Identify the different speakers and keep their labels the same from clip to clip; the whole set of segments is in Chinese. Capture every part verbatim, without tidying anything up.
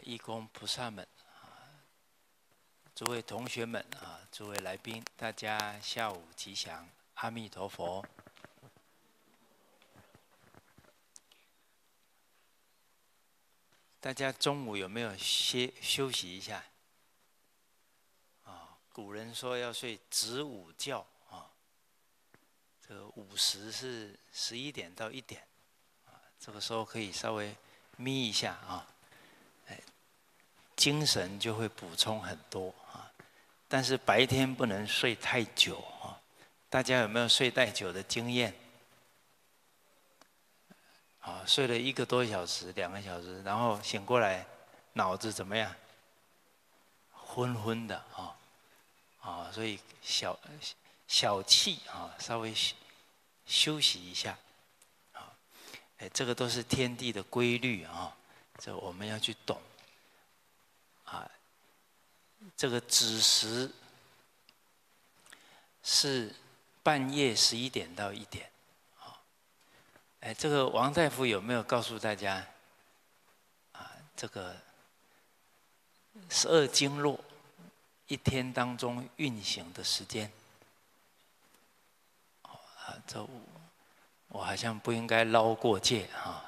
Speaker 1: 义工菩萨们啊，诸位同学们啊，诸位来宾，大家下午吉祥，阿弥陀佛。大家中午有没有歇休息一下？啊，古人说要睡子午觉啊，这个午时是十一点到一点，啊，这个时候可以稍微眯一下啊，哎，精神就会补充很多啊。但是白天不能睡太久啊，大家有没有睡太久的经验？啊，睡了一个多小时、两个小时，然后醒过来，脑子怎么样？昏昏的啊，啊，所以小小气啊，稍微休息一下，啊，哎，这个都是天地的规律啊，这我们要去懂，啊，这个子时是半夜十一点到一点。哎，这个王大夫有没有告诉大家啊？这个十二经络一天当中运行的时间？啊，这我好像不应该捞过界啊！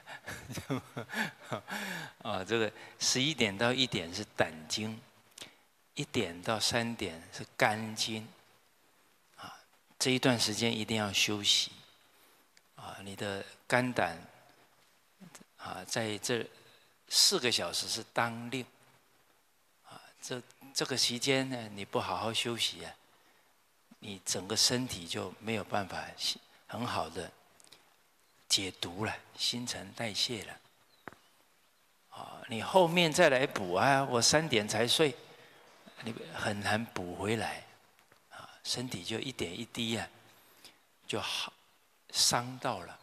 Speaker 1: 啊，这个十一点到一点是胆经，一点到三点是肝经。啊，这一段时间一定要休息。啊，你的肝胆啊，在这四个小时是当令啊，这这个期间呢，你不好好休息啊，你整个身体就没有办法很好的解毒了，新陈代谢了。啊，你后面再来补啊，我三点才睡，你很难补回来啊，身体就一点一滴啊，就好伤到了。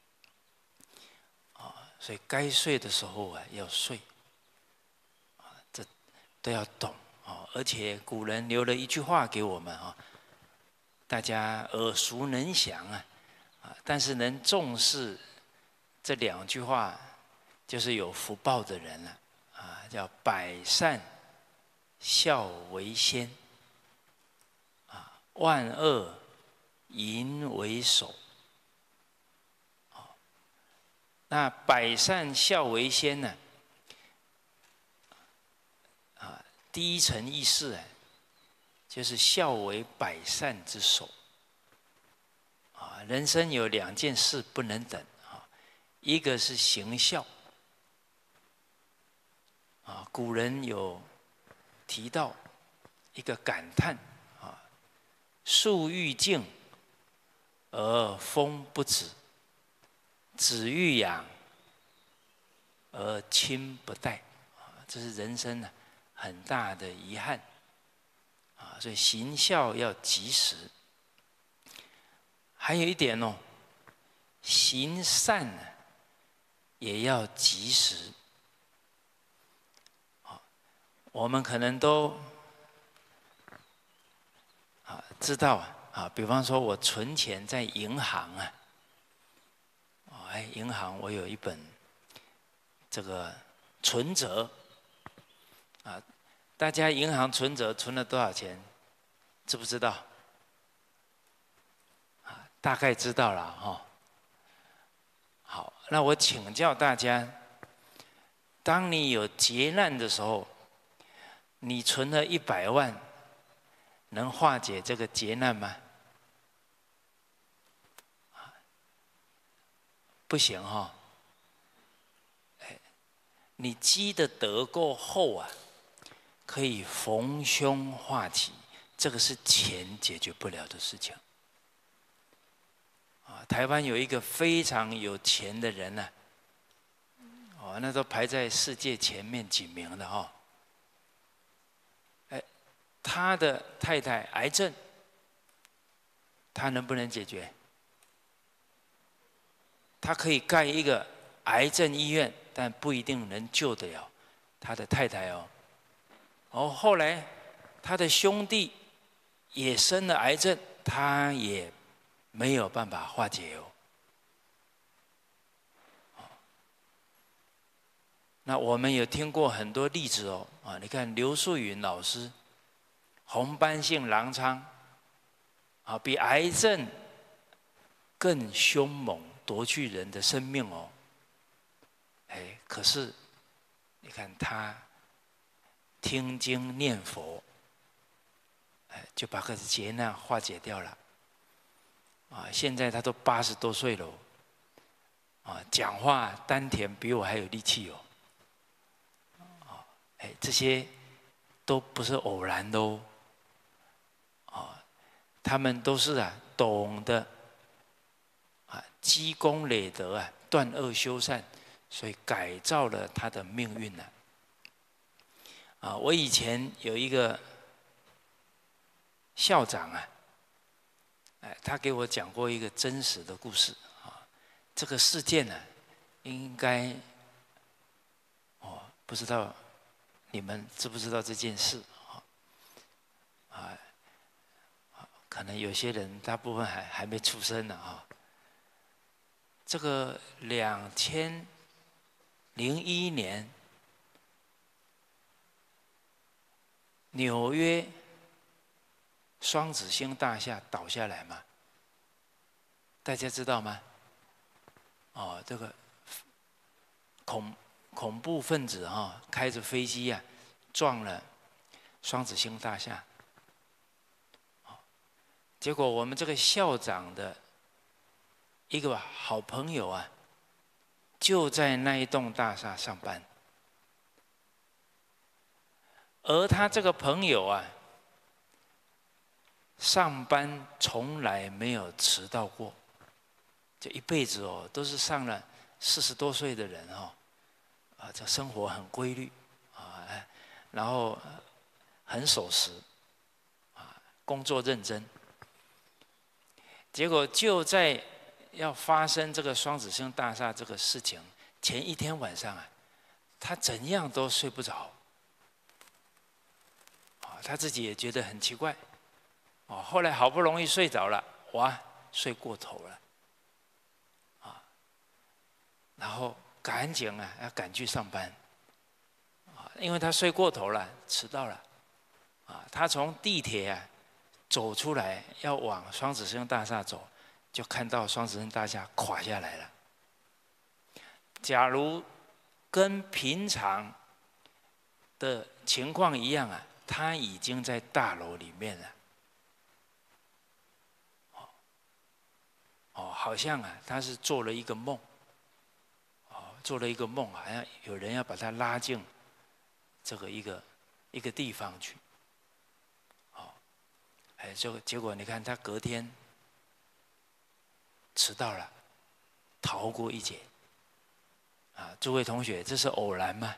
Speaker 1: 所以该睡的时候啊要睡，啊，这都要懂啊。而且古人留了一句话给我们啊，大家耳熟能详啊，啊，但是能重视这两句话，就是有福报的人了啊，叫百善孝为先，啊，万恶淫为首。那百善孝为先呢？啊，第一层意思啊，就是孝为百善之首。啊，人生有两件事不能等啊，一个是行孝。啊，古人有提到一个感叹啊：树欲静而风不止。子欲养而亲不待，啊，这是人生呢很大的遗憾，啊，所以行孝要及时。还有一点哦，行善呢也要及时。啊，我们可能都啊知道啊，啊，比方说我存钱在银行啊。哎，银行我有一本这个存折啊，大家银行存折存了多少钱？知不知道？啊，大概知道了哈。好，那我请教大家，当你有劫难的时候，你存了一百万，能化解这个劫难吗？不行哈。哎，你积的德够厚啊，可以逢凶化吉，这个是钱解决不了的事情。啊，台湾有一个非常有钱的人呢，哦，那都排在世界前面几名的哈。哎，他的太太癌症，他能不能解决？他可以盖一个癌症医院，但不一定能救得了他的太太哦。哦，后来他的兄弟也生了癌症，他也没有办法化解哦。 那我们有听过很多例子哦，啊，你看刘素云老师，红斑性狼疮，啊，比癌症更凶猛，夺去人的生命哦。哎，可是你看他听经念佛，哎，就把个劫难化解掉了。啊，现在他都八十多岁了，啊，讲话丹田比我还有力气哦。啊，哎，这些都不是偶然的哦。啊，他们都是啊懂得啊积功累德啊，断恶修善，所以改造了他的命运呢。啊，我以前有一个校长啊。哎，他给我讲过一个真实的故事啊。这个事件呢，应该哦，不知道你们知不知道这件事啊？啊，可能有些人大部分还还没出生呢啊。这个两千零一年，纽约双子星大厦倒下来嘛，大家知道吗？哦，这个恐恐怖分子哈、哦，开着飞机呀、啊，撞了双子星大厦。结果我们这个校长的一个好朋友啊，就在那一栋大厦上班，而他这个朋友啊，上班从来没有迟到过，这一辈子哦，都是上了四十多岁的人哦，啊，这生活很规律啊，然后很守时，啊，工作认真。结果就在要发生这个双子星大厦这个事情前一天晚上啊，他怎样都睡不着，啊，他自己也觉得很奇怪，哦，后来好不容易睡着了，哇，睡过头了，啊，然后赶紧啊要赶去上班，啊，因为他睡过头了，迟到了，啊，他从地铁啊走出来要往双子星大厦走，就看到双子星大厦垮下来了。假如跟平常的情况一样啊，他已经在大楼里面了。哦，好像啊，他是做了一个梦。哦，做了一个梦，好像有人要把他拉进这个一个一个地方去。哎，这个结果你看，他隔天迟到了，逃过一劫。啊，诸位同学，这是偶然吗？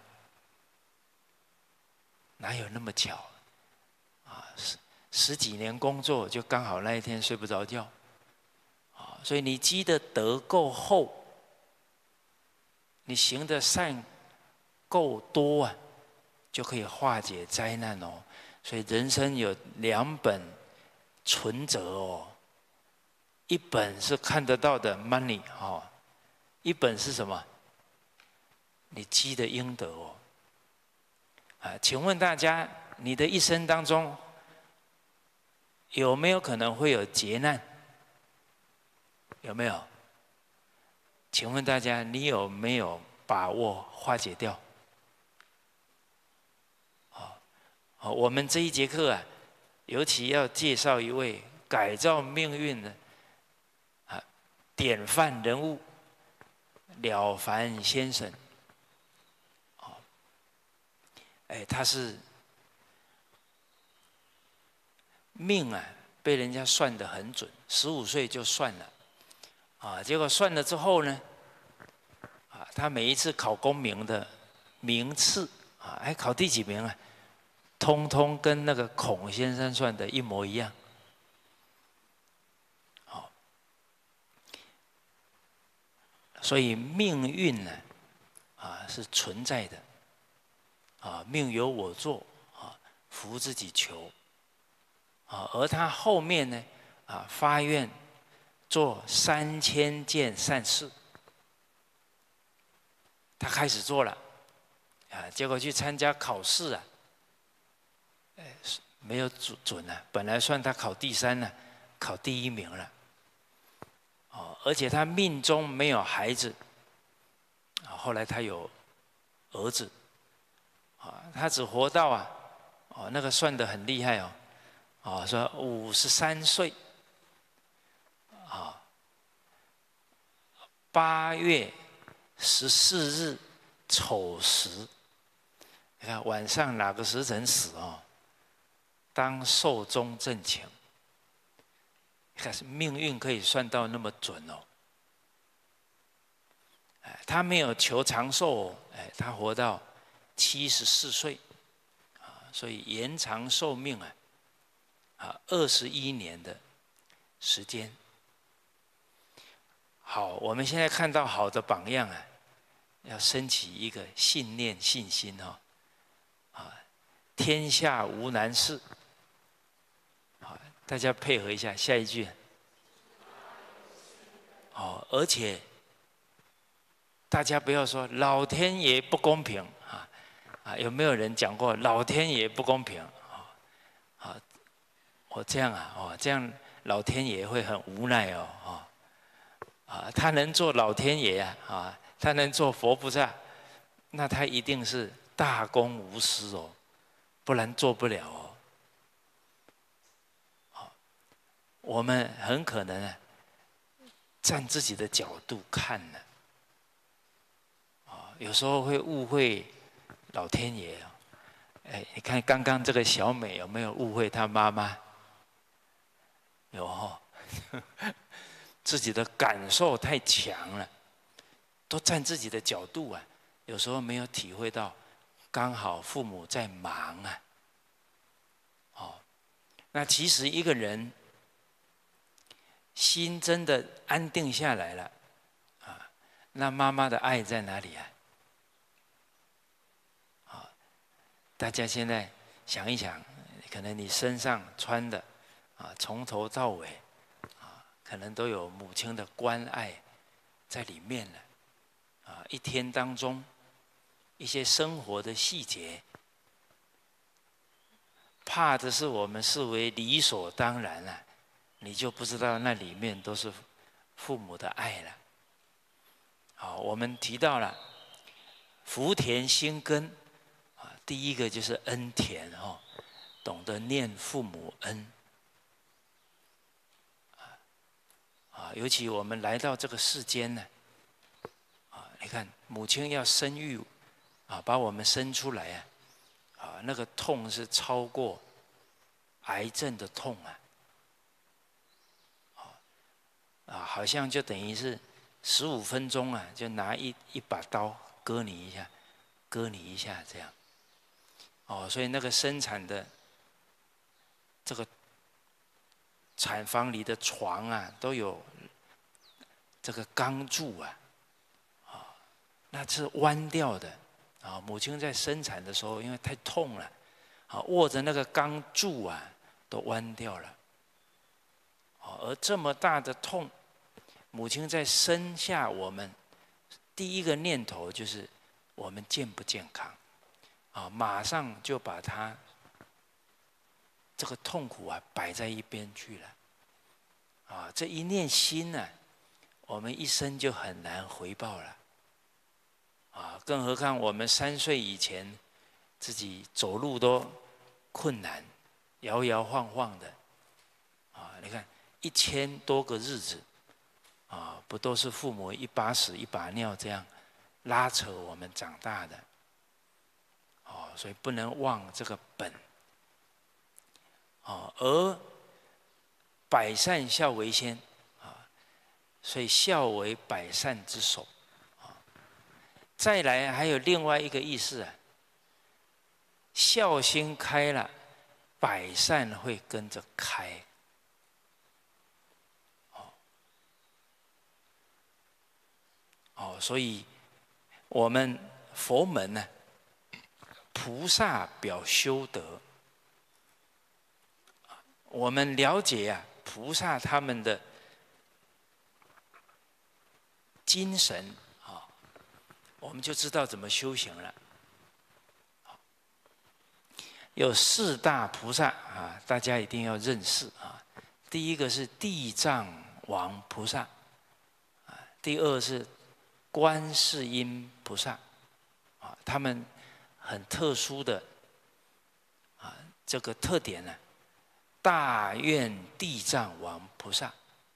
Speaker 1: 哪有那么巧？啊，十十几年工作，就刚好那一天睡不着觉。啊，所以你积的德够厚，你行的善够多啊，就可以化解灾难哦。所以人生有两本存折哦，一本是看得到的 money 哦，一本是什么？你积的阴德哦。啊，请问大家，你的一生当中有没有可能会有劫难？有没有？请问大家，你有没有把握化解掉？好，好，我们这一节课啊，尤其要介绍一位改造命运的啊典范人物——了凡先生。哦，哎，他是命啊，被人家算得很准，十五岁就算了。啊，结果算了之后呢，啊，他每一次考功名的名次啊，还考第几名啊？通通跟那个孔先生算的一模一样。好，所以命运呢，啊是存在的，啊命由我做，啊福自己求，啊而他后面呢，啊发愿做三千件善事，他开始做了， 啊，结果去参加考试啊，哎，没有准准啊，本来算他考第三呢、啊，考第一名了。哦，而且他命中没有孩子，啊，后来他有儿子，啊，他只活到啊，哦，那个算得很厉害哦，哦，说五十三岁，啊，八月十四日丑时，你看晚上哪个时辰死哦？当寿终正寝。看是命运可以算到那么准哦。哎，他没有求长寿哦，哎，他活到七十四岁，啊，所以延长寿命啊，啊，二十一年的时间。好，我们现在看到好的榜样啊，要升起一个信念、信心哦，啊，天下无难事。好，大家配合一下下一句。哦，而且大家不要说老天爷不公平啊啊！有没有人讲过老天爷不公平啊？啊，我这样啊，哦，这样老天爷会很无奈哦，啊啊，他能做老天爷啊，啊，他能做佛菩萨，那他一定是大公无私哦，不然做不了哦。好，我们很可能啊，站自己的角度看呢。有时候会误会老天爷哦，哎，你看刚刚这个小美有没有误会她妈妈？有哦，自己的感受太强了，都站自己的角度啊，有时候没有体会到，刚好父母在忙啊，哦，那其实一个人心真的安定下来了，啊，那妈妈的爱在哪里啊？大家现在想一想，可能你身上穿的啊，从头到尾啊，可能都有母亲的关爱在里面了。啊，一天当中一些生活的细节，怕的是我们视为理所当然了，你就不知道那里面都是父母的爱了。好，我们提到了福田心根。第一个就是恩田哦，懂得念父母恩啊，尤其我们来到这个世间呢，啊，你看母亲要生育啊，把我们生出来啊，啊，那个痛是超过癌症的痛啊，啊，好像就等于是十五分钟啊，就拿一一把刀割你一下，割你一下这样。哦，所以那个生产的这个产房里的床啊，都有这个钢柱啊，啊，那是弯掉的啊。母亲在生产的时候，因为太痛了，啊，握着那个钢柱啊，都弯掉了。而这么大的痛，母亲在生下我们，第一个念头就是我们健不健康。啊，马上就把他这个痛苦啊摆在一边去了，啊，这一念心呢、啊，我们一生就很难回报了，啊，更何况我们三岁以前自己走路都困难，摇摇晃晃的，啊，你看一千多个日子，啊，不都是父母一把屎一把尿这样拉扯我们长大的？哦，所以不能忘这个本。哦，而百善孝为先，啊，所以孝为百善之首。啊，再来还有另外一个意思啊，孝心开了，百善会跟着开。哦，哦，所以我们佛门呢、啊。菩萨表修德，我们了解啊，菩萨他们的精神啊，我们就知道怎么修行了。 有四大菩萨啊，大家一定要认识啊。第一个是地藏王菩萨，啊，第二是观世音菩萨，啊，他们很特殊的啊这个特点呢，大愿地藏王菩萨，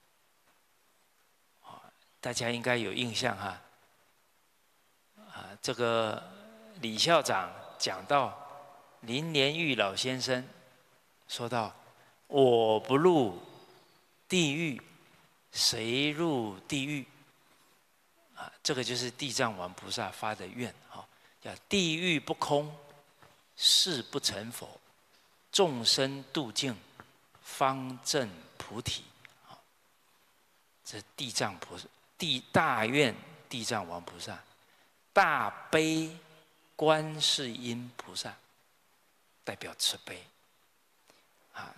Speaker 1: 啊，大家应该有印象哈。啊，这个李校长讲到。林莲玉老先生说道：“我不入地狱，谁入地狱？”啊，这个就是地藏王菩萨发的愿啊，叫地狱不空，誓不成佛，众生度尽，方证菩提。啊，这地藏菩萨地大愿地藏王菩萨，大悲观世音菩萨。代表慈悲，啊，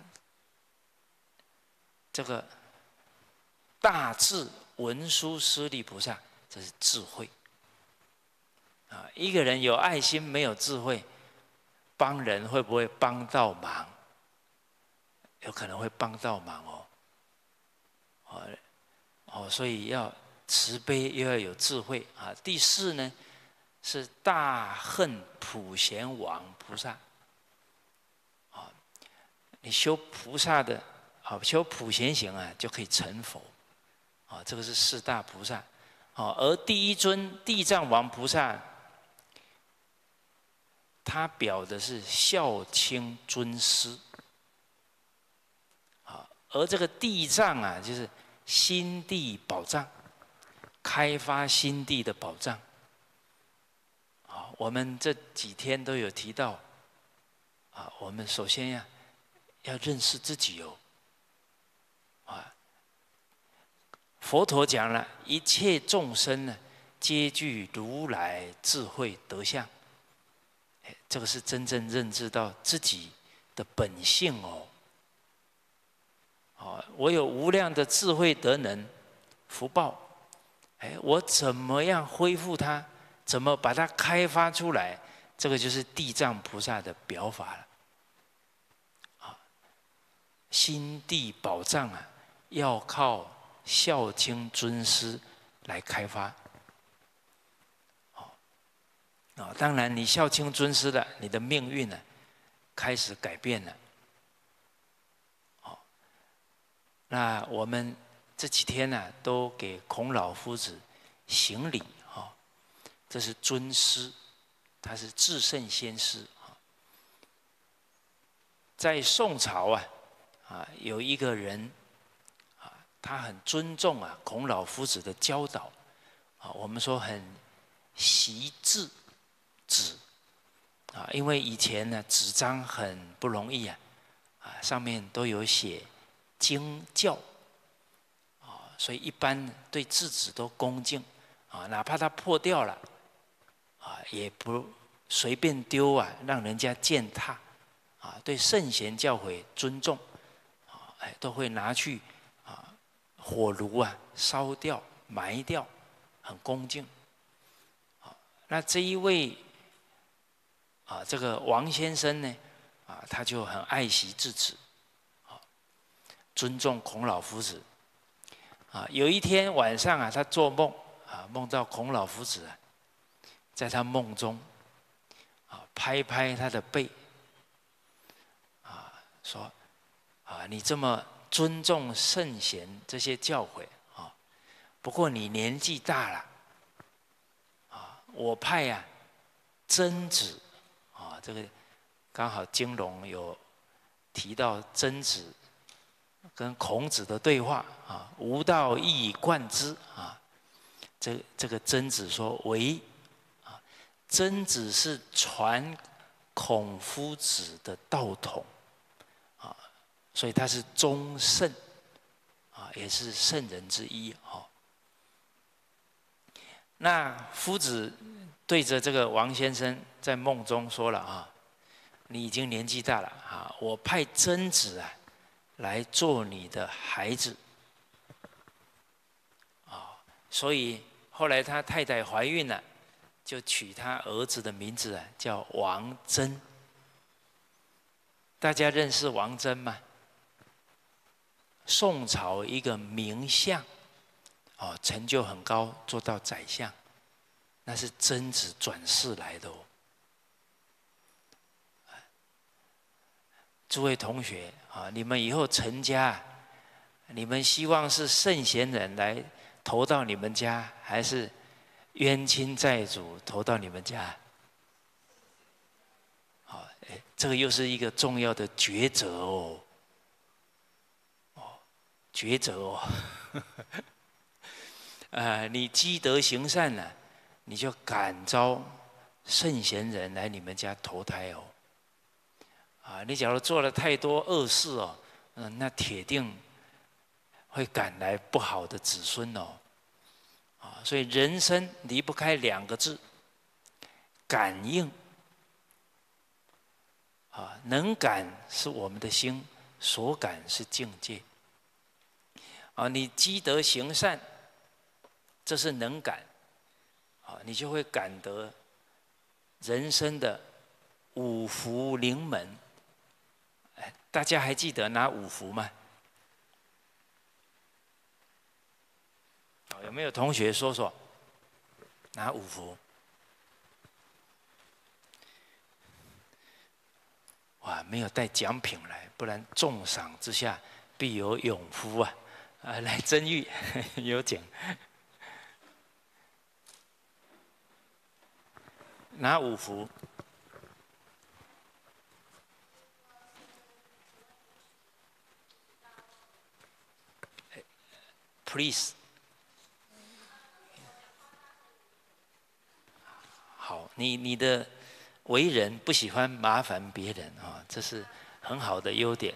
Speaker 1: 这个大智文殊师利菩萨，这是智慧，啊，一个人有爱心没有智慧，帮人会不会帮到忙？有可能会帮到忙哦，哦哦，所以要慈悲又要有智慧啊。第四呢，是大恨普贤王菩萨。你修菩萨的，啊，修普贤行啊，就可以成佛，啊，这个是四大菩萨，啊，而第一尊地藏王菩萨，他表的是孝亲尊师，啊，而这个地藏啊，就是心地宝藏，开发心地的宝藏，啊，我们这几天都有提到，啊，我们首先呀。要认识自己哦，啊！佛陀讲了，一切众生呢，皆具如来智慧德相。哎，这个是真正认知到自己的本性哦。哦，我有无量的智慧德能福报，哎，我怎么样恢复它？怎么把它开发出来？这个就是地藏菩萨的表法了。心地宝藏啊，要靠孝亲尊师来开发。哦，啊，当然你孝亲尊师了，你的命运呢，开始改变了。哦，那我们这几天呢，都给孔老夫子行礼，哈，这是尊师，他是至圣先师。在宋朝啊。啊，有一个人，啊，他很尊重啊孔老夫子的教导，啊，我们说很习字纸，啊，因为以前呢纸张很不容易啊，啊，上面都有写经教，啊，所以一般对字纸都恭敬，啊，哪怕它破掉了，啊，也不随便丢啊，让人家践踏，啊，对圣贤教诲尊重。哎，都会拿去啊火炉啊烧掉、埋掉，很恭敬。啊，那这一位啊，这个王先生呢，啊，他就很爱惜字纸，啊，尊重孔老夫子。啊，有一天晚上啊，他做梦啊，梦到孔老夫子啊，在他梦中啊拍拍他的背，啊说。啊，你这么尊重圣贤这些教诲啊，不过你年纪大了，啊，我派呀、啊，曾子，啊，这个刚好金融有提到曾子跟孔子的对话啊，吾道一以贯之啊，这这个曾子说为啊，曾子是传孔夫子的道统。所以他是忠圣，啊，也是圣人之一哦。那夫子对着这个王先生在梦中说了啊，你已经年纪大了啊，我派曾子啊来做你的孩子，啊，所以后来他太太怀孕了，就取他儿子的名字啊叫王真。 大家认识王真吗？宋朝一个名相，哦，成就很高，做到宰相，那是贞子转世来的哦。诸位同学啊，你们以后成家，你们希望是圣贤人来投到你们家，还是冤亲债主投到你们家？好，哎，这个又是一个重要的抉择哦。哦，抉择哦。啊，你积德行善呢、啊，你就感召圣贤人来你们家投胎哦。啊，你假如做了太多恶事哦，嗯，那铁定会赶来不好的子孙哦。啊，所以人生离不开两个字：感应。啊，能感是我们的心，所感是境界。啊，你积德行善，这是能感。啊，你就会感得人生的五福临门。大家还记得哪五福吗？有没有同学说说哪五福？哇，没有带奖品来，不然重赏之下必有勇夫啊！啊，来真玉有奖。哪五福？ Please， 好，你你的为人不喜欢麻烦别人啊，这是很好的优点。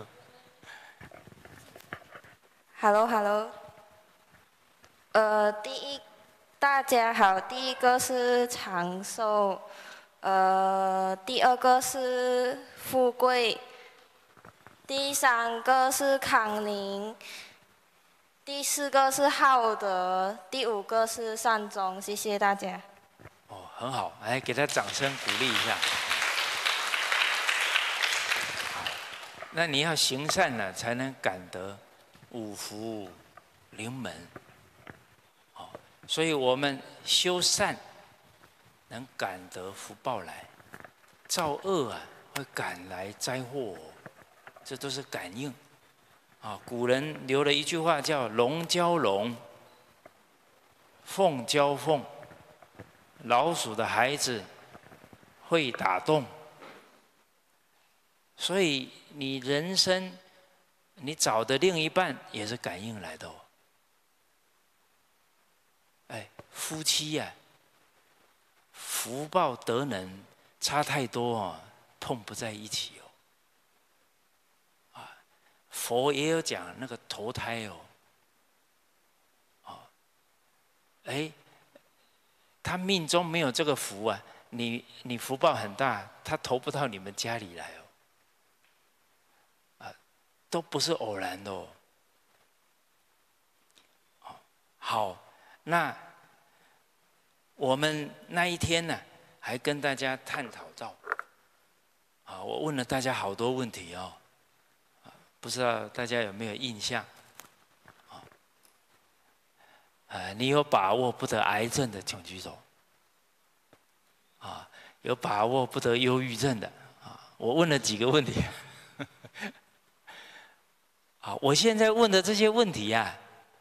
Speaker 2: Hello Hello， 呃，第一，大家好，第一个是长寿，呃，第二个是富贵，第三个是康宁，第四个是浩德，第五个是善终，谢谢大家。
Speaker 1: 哦，很好，来给他掌声鼓励一下。那你要行善呢，才能感得五福临门。哦，所以我们修善能感得福报来，造恶啊会赶来灾祸、哦，这都是感应。啊，古人留了一句话叫“龙交龙，凤交凤”，老鼠的孩子会打洞。所以你人生，你找的另一半也是感应来的哦。哎，夫妻呀、啊，福报德能差太多哦，碰不在一起哦。啊，佛也有讲那个投胎哦。哦，哎，他命中没有这个福啊，你你福报很大，他投不到你们家里来哦。都不是偶然的哦。好，那我们那一天呢，还跟大家探讨到，啊，我问了大家好多问题哦，不知道大家有没有印象？啊，呃，你有把握不得癌症的，请举手。啊，有把握不得忧郁症的，啊，我问了几个问题。啊，我现在问的这些问题呀、啊，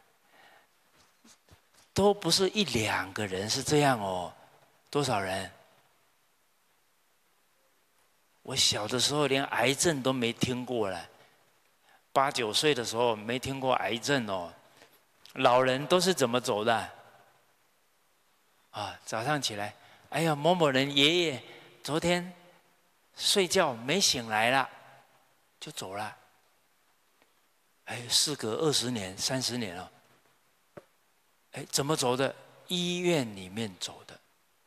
Speaker 1: 都不是一两个人是这样哦，多少人？我小的时候连癌症都没听过了，八九岁的时候没听过癌症哦。老人都是怎么走的？啊，早上起来，哎呀，某某人爷爷昨天睡觉没醒来了，就走了。哎，事隔二十年、三十年了。哎，怎么走的？医院里面走的。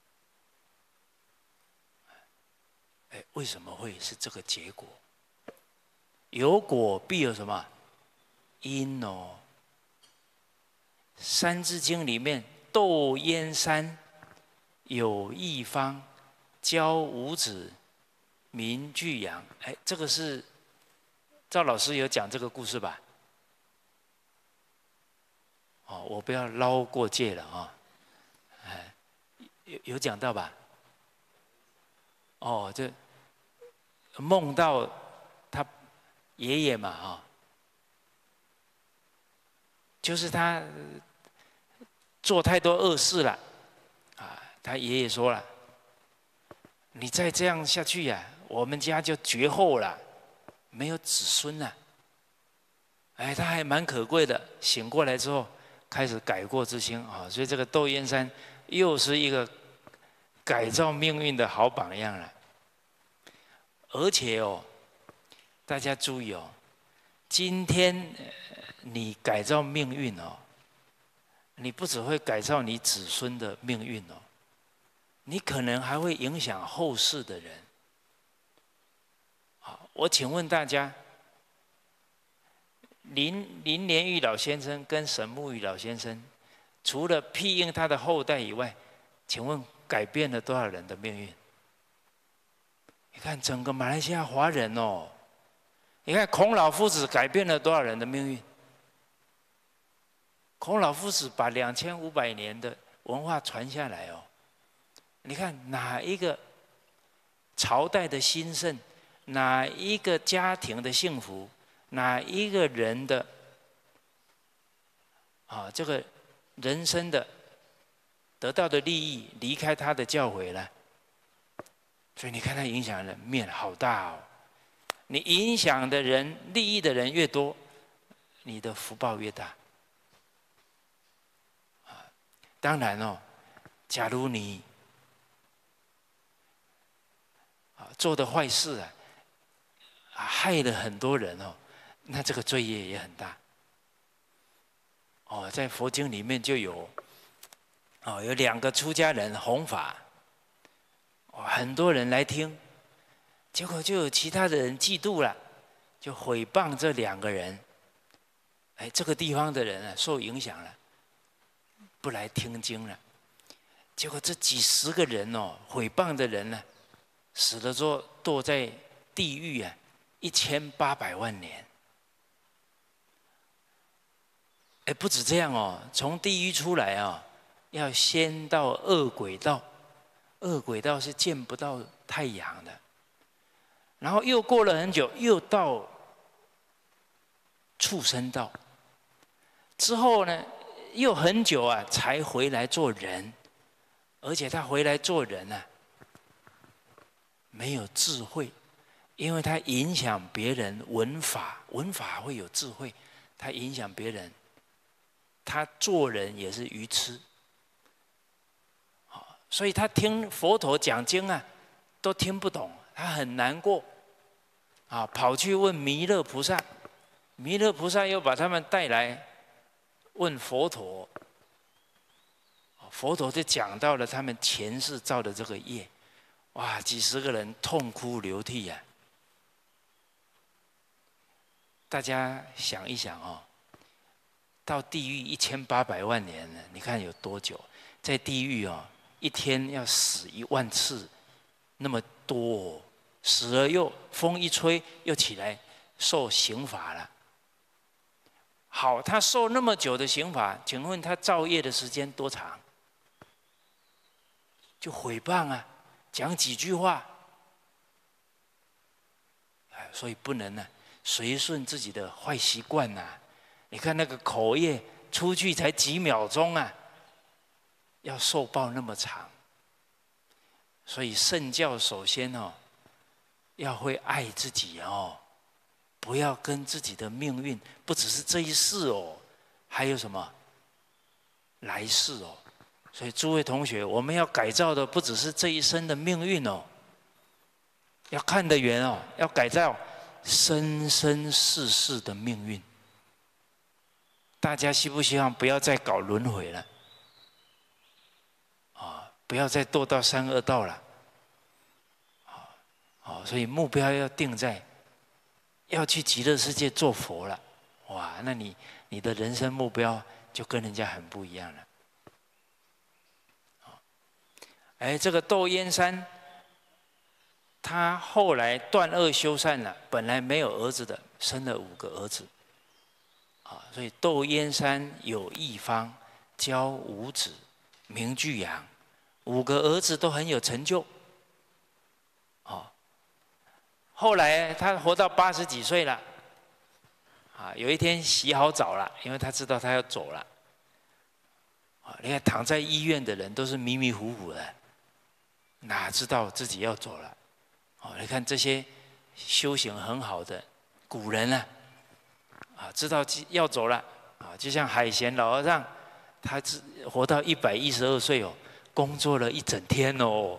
Speaker 1: 哎，为什么会是这个结果？有果必有什么因哦？《三字经》里面，窦燕山有一方，教五子， 民俱养。哎，这个是赵老师有讲这个故事吧？哦，我不要捞过界了啊！哎，有有讲到吧？哦，这梦到他爷爷嘛啊，就是他做太多恶事了啊，他爷爷说了：“你再这样下去呀、啊，我们家就绝后了，没有子孙了。”哎，他还蛮可贵的，醒过来之后开始改过自新啊，所以这个窦燕山又是一个改造命运的好榜样了。而且哦，大家注意哦，今天你改造命运哦，你不只会改造你子孙的命运哦，你可能还会影响后世的人。好，我请问大家，林林连玉老先生跟沈木鱼老先生，除了庇应他的后代以外，请问改变了多少人的命运？你看整个马来西亚华人哦，你看孔老夫子改变了多少人的命运？孔老夫子把两千五百年的文化传下来哦，你看哪一个朝代的兴盛，哪一个家庭的幸福，哪一个人的啊这个人生的得到的利益离开他的教诲了？所以你看他影响的面好大哦。你影响的人、利益的人越多，你的福报越大。啊，当然哦，假如你啊做的坏事啊，啊害了很多人哦，那这个罪业也很大。哦，在佛经里面就有，哦，有两个出家人弘法。很多人来听，结果就有其他的人嫉妒了，就诽谤这两个人。哎，这个地方的人啊，受影响了，不来听经了。结果这几十个人哦，诽谤的人呢、啊，死了之后堕在地狱啊，一千八百万年。哎，不止这样哦，从地狱出来啊、哦，要先到恶鬼道。恶鬼道是见不到太阳的，然后又过了很久，又到畜生道，之后呢，又很久啊，才回来做人，而且他回来做人啊，没有智慧，因为他影响别人闻法，闻法会有智慧，他影响别人，他做人也是愚痴。所以他听佛陀讲经啊，都听不懂，他很难过，啊，跑去问弥勒菩萨，弥勒菩萨又把他们带来问佛陀，佛陀就讲到了他们前世造的这个业，哇，几十个人痛哭流涕呀、啊。大家想一想哦，到地狱一千八百万年了，你看有多久？在地狱哦。一天要死一万次，那么多，死了又风一吹又起来受刑罚了。好，他受那么久的刑罚，请问他造业的时间多长？就诽谤啊，讲几句话，所以不能呢、啊、随顺自己的坏习惯呐。你看那个口业出去才几秒钟啊。要受报那么长，所以圣教首先哦，要会爱自己哦，不要跟自己的命运，不只是这一世哦，还有什么来世哦。所以诸位同学，我们要改造的不只是这一生的命运哦，要看得远哦，要改造生生世世的命运。大家希不希望不要再搞轮回了？不要再堕到三恶道了，哦，所以目标要定在要去极乐世界做佛了，哇，那你你的人生目标就跟人家很不一样了。哎，这个窦燕山， 他后来断恶修善了，本来没有儿子的，生了五个儿子。啊，所以窦燕山有一方，教五子，名俱扬，五个儿子都很有成就。哦，后来他活到八十几岁了。啊，有一天洗好澡了，因为他知道他要走了。啊，你看躺在医院的人都是迷迷糊糊的，哪知道自己要走了？哦，你看这些修行很好的古人啊，啊，知道要走了啊，就像海贤老和尚，他活到一百一十二岁哦，工作了一整天哦，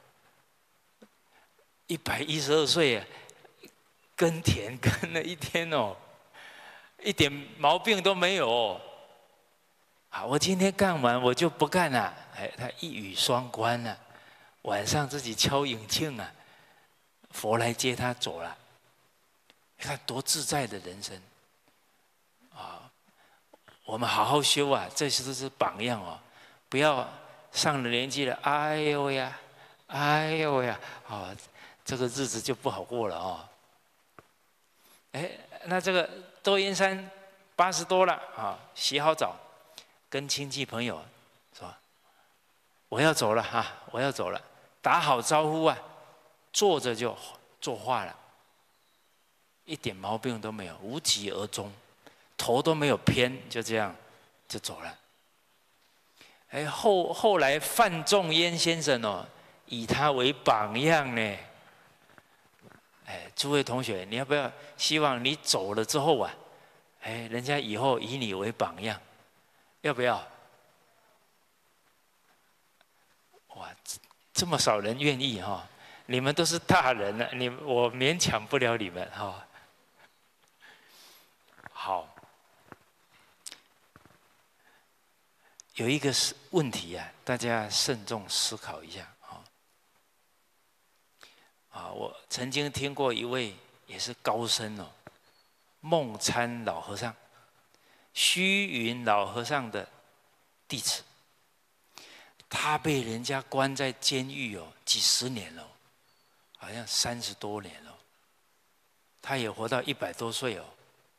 Speaker 1: 一百一十二岁啊，耕田耕了一天哦。一点毛病都没有。啊，我今天干完我就不干了。哎，他一语双关了、啊，晚上自己敲引磬啊，佛来接他走了。你看多自在的人生啊！我们好好修啊，这些都是榜样哦。不要上了年纪了，哎呦呀，哎呦呀，啊，这个日子就不好过了哦。哎，那这个。窦燕山八十多了啊，洗好澡，跟亲戚朋友说：“我要走了哈、啊，我要走了。”打好招呼啊，坐着就作画了，一点毛病都没有，无疾而终，头都没有偏，就这样就走了。哎，后后来范仲淹先生哦，以他为榜样呢。哎，诸位同学，你要不要希望你走了之后啊，哎，人家以后以你为榜样，要不要？哇，这么少人愿意哈、哦！你们都是大人了，你我勉强不了你们哈、哦。好，有一个是问题啊，大家慎重思考一下。啊，我曾经听过一位也是高僧哦，梦参老和尚，虚云老和尚的弟子。他被人家关在监狱哦，几十年了，好像三十多年了。他也活到一百多岁哦。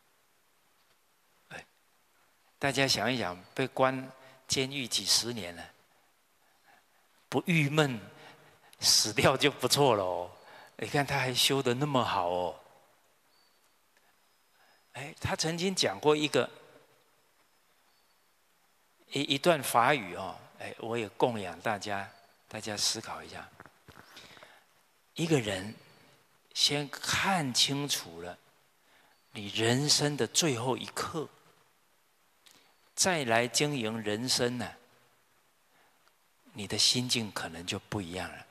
Speaker 1: 哎，大家想一想，被关监狱几十年了，不郁闷，死掉就不错了哦。你看他还修得那么好哦。哎，他曾经讲过一个一一段法语哦，哎，我也供养大家，大家思考一下。一个人先看清楚了你人生的最后一刻，再来经营人生呢、啊，你的心境可能就不一样了。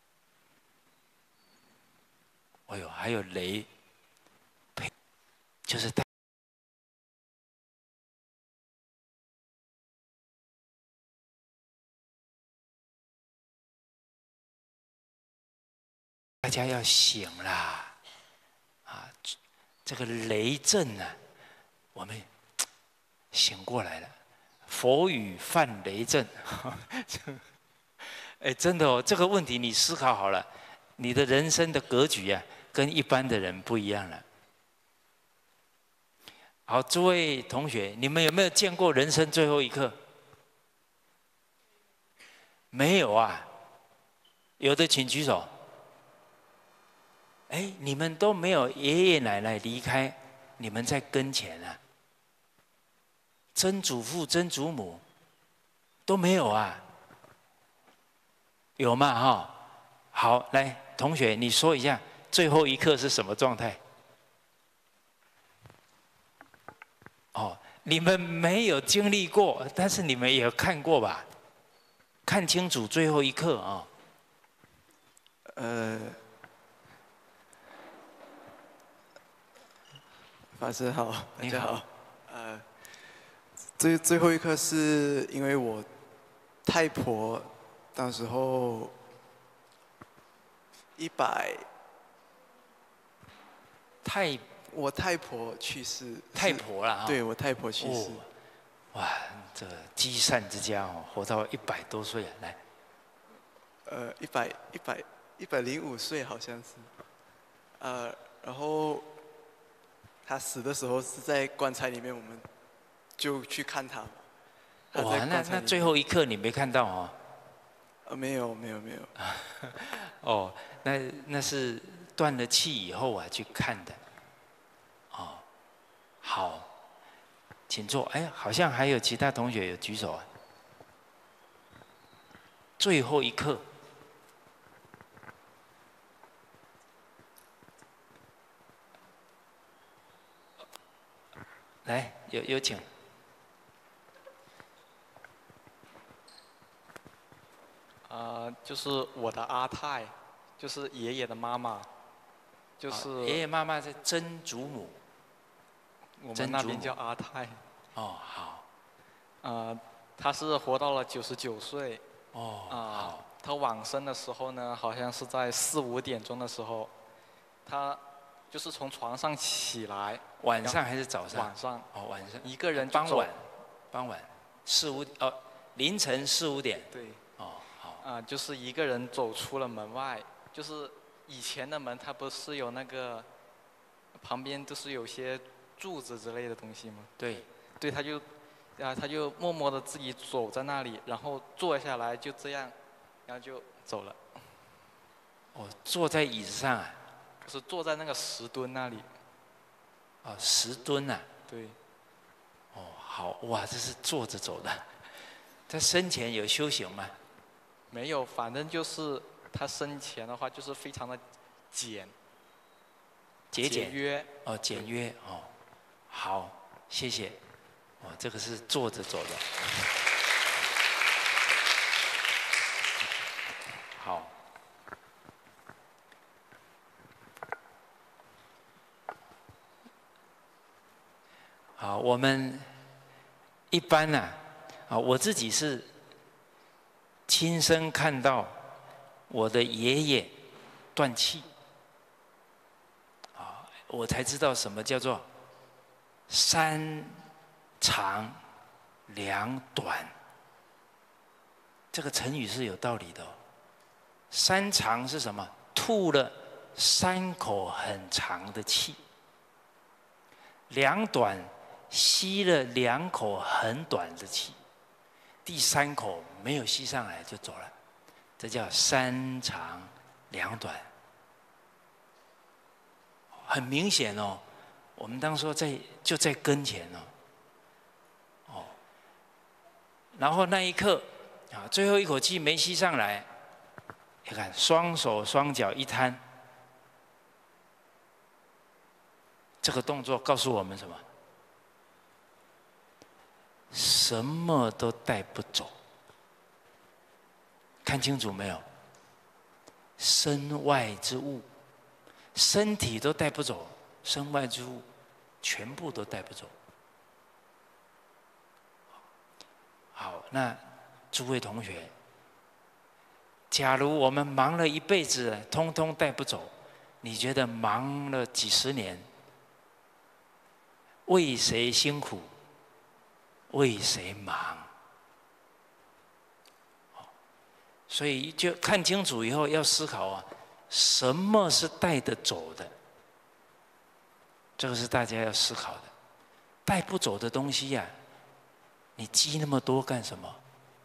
Speaker 1: 哎呦，还有雷，就是大大家要醒啦！啊，这个雷震啊，我们醒过来了。佛语犯雷震，哎，真的哦，这个问题你思考好了，你的人生的格局啊，跟一般的人不一样了。好，诸位同学，你们有没有见过人生最后一刻？没有啊？有的请举手。哎，你们都没有爷爷奶奶离开，你们在跟前啊？曾祖父、曾祖母都没有啊？有吗？哈，好，来，同学，你说一下最后一刻是什么状态？哦，你们没有经历过，但是你们也有看过吧？看清楚最后一刻啊！哦、
Speaker 3: 呃，法师好，大家好。呃，最最后一刻是因为我太婆到时候一百，
Speaker 1: 太
Speaker 3: 我太婆去世，
Speaker 1: 太婆了啊！
Speaker 3: 对我太婆去世。
Speaker 1: 哦、哇，这个积善之家哦，活到一百多岁啊，来。
Speaker 3: 呃，一百一百一百零五岁好像是，呃，然后他死的时候是在棺材里面，我们就去看他。他
Speaker 1: 哇，那那最后一刻你没看到哦？
Speaker 3: 呃，没有没有没有。
Speaker 1: 哦，那那是断了气以后啊去看的。哦，好，请坐。哎，好像还有其他同学有举手啊。最后一刻。来，有有请。
Speaker 4: 呃，就是我的阿太，就是爷爷的妈妈，就是、
Speaker 1: 哦、爷爷妈妈是曾祖母，
Speaker 4: 我们那边叫阿太。
Speaker 1: 哦，好。
Speaker 4: 呃，他是活到了九十九岁。
Speaker 1: 哦，
Speaker 4: 啊、呃，
Speaker 1: 好。
Speaker 4: 他往生的时候呢，好像是在四五点钟的时候，他就是从床上起来。
Speaker 1: 晚上还是早上？
Speaker 4: 晚上。
Speaker 1: 哦，晚上。
Speaker 4: 一个人
Speaker 1: 傍晚，傍晚，四五哦，凌晨四五点。
Speaker 4: 对。
Speaker 1: 哦，好。
Speaker 4: 啊、呃，就是一个人走出了门外，就是以前的门，它不是有那个旁边都是有些柱子之类的东西吗？
Speaker 1: 对。
Speaker 4: 对，他就啊，他就默默的自己走在那里，然后坐下来，就这样，然后就走了。
Speaker 1: 哦，坐在椅子上啊？
Speaker 4: 不是，坐在那个石墩那里。
Speaker 1: 哦，石墩啊？
Speaker 4: 对。
Speaker 1: 哦，好哇，这是坐着走的。他生前有修行吗？
Speaker 4: 没有，反正就是他生前的话，就是非常的简。
Speaker 1: 节俭。
Speaker 4: 节约。
Speaker 1: 哦，简约哦，好，谢谢。哦，这个是坐着走的。好。好，我们一般呢、啊，啊，我自己是亲身看到我的爷爷断气，啊，我才知道什么叫做三长两短。这个成语是有道理的哦。三长是什么？吐了三口很长的气。两短。吸了两口很短的气，第三口没有吸上来就走了，这叫三长两短。很明显哦，我们当说在就在跟前哦，哦，然后那一刻啊，最后一口气没吸上来，你看双手双脚一摊，这个动作告诉我们什么？什么都带不走，看清楚没有？身外之物，身体都带不走，身外之物全部都带不走。好，那诸位同学，假如我们忙了一辈子，通通带不走，你觉得忙了几十年，为谁辛苦？为谁忙？所以就看清楚以后要思考啊，什么是带得走的？这个是大家要思考的。带不走的东西呀、啊，你积那么多干什么？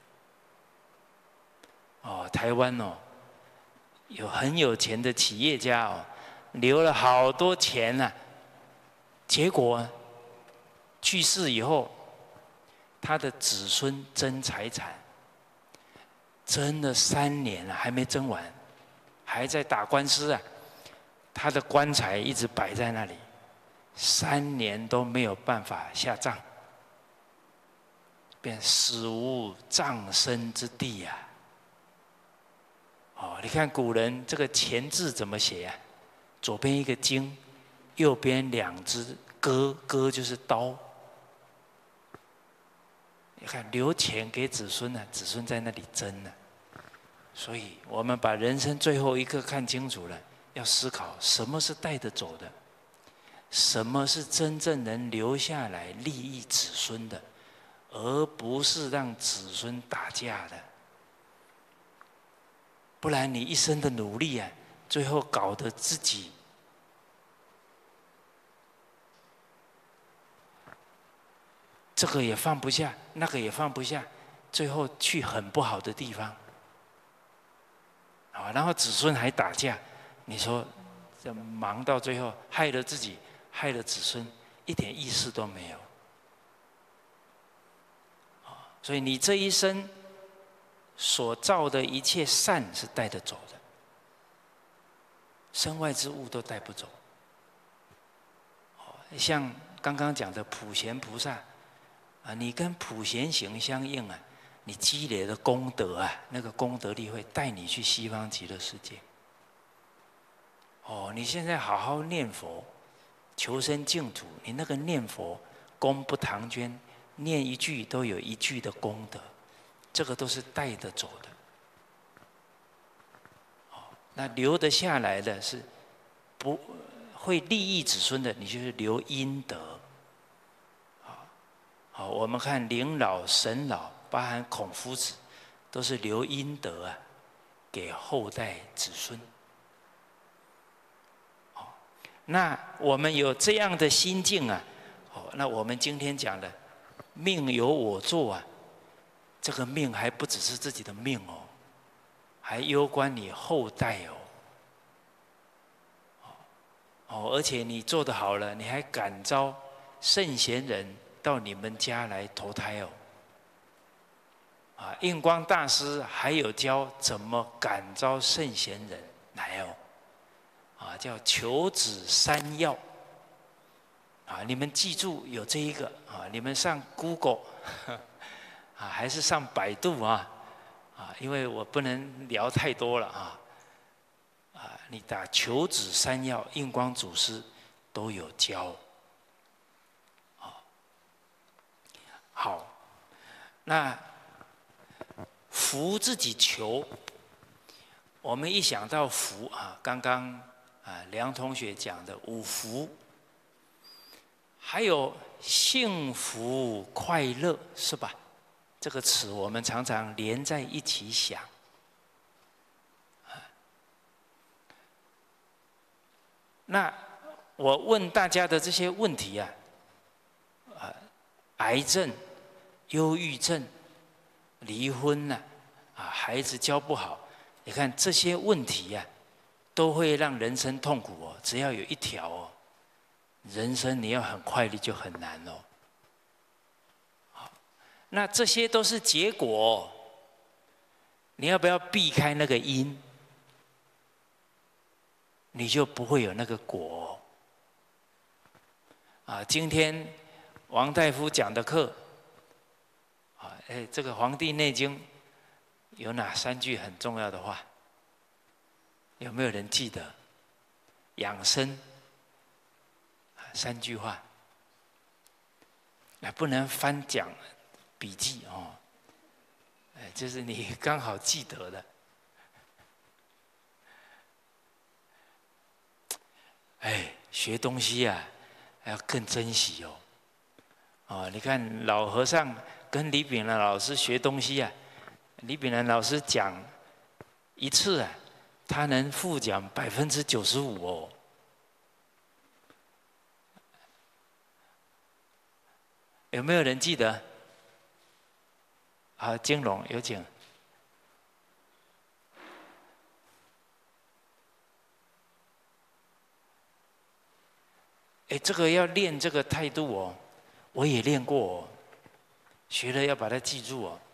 Speaker 1: 哦，台湾哦，有很有钱的企业家哦，留了好多钱呐、啊，结果去世以后。他的子孙争财产，争了三年了，还没争完，还在打官司啊。他的棺材一直摆在那里，三年都没有办法下葬，便死无葬身之地呀、啊。哦，你看古人这个钱字怎么写啊？左边一个经，右边两只戈，戈就是刀。你看留钱给子孙呢、啊，子孙在那里争呢、啊，所以我们把人生最后一刻看清楚了，要思考什么是带得走的，什么是真正能留下来利益子孙的，而不是让子孙打架的。 不然你一生的努力啊，最后搞得自己这个也放不下，那个也放不下，最后去很不好的地方。啊，然后子孙还打架，你说这忙到最后，害了自己，害了子孙，一点意思都没有。所以你这一生所造的一切善是带得走的，身外之物都带不走。像刚刚讲的普贤菩萨啊，你跟普贤行相应啊，你积累的功德啊，那个功德力会带你去西方极乐世界。哦，你现在好好念佛，求生净土，你那个念佛功不唐捐，念一句都有一句的功德，这个都是带得走的。哦，那留得下来的是不会利益子孙的，你就是留阴德。好，我们看灵老、神老，包含孔夫子，都是留阴德啊，给后代子孙。好，那我们有这样的心境啊，哦，那我们今天讲的命由我做啊，这个命还不只是自己的命哦，还攸关你后代哦。哦，而且你做得好了，你还感召圣贤人到你们家来投胎哦。啊，印光大师还有教怎么感召圣贤人来哦。啊，叫求子三要。啊，你们记住有这一个啊，你们上 Google 啊，还是上百度啊？啊，因为我不能聊太多了啊。啊，你打求子三要，印光祖师都有教。好，那福自己求。我们一想到福啊，刚刚啊梁同学讲的五福，还有幸福快乐，是吧？这个词我们常常连在一起想。那我问大家的这些问题啊，啊，癌症、忧郁症、离婚呐、啊，啊，孩子教不好，你看这些问题呀、啊，都会让人生痛苦哦。只要有一条哦，人生你要很快乐就很难哦。好，那这些都是结果哦，你要不要避开那个因？你就不会有那个果。啊，今天王大夫讲的课，啊，哎，这个《黄帝内经》有哪三句很重要的话？有没有人记得？养生，三句话。哎，不能翻讲笔记哦，哎，就是你刚好记得的。哎，学东西啊，还要更珍惜哦。哦，你看老和尚跟李炳南老师学东西啊，李炳南老师讲一次啊，他能复讲百分之九十五哦。有没有人记得？好，金龙有请。哎，这个要练这个态度哦，我也练过哦，学了要把它记住哦。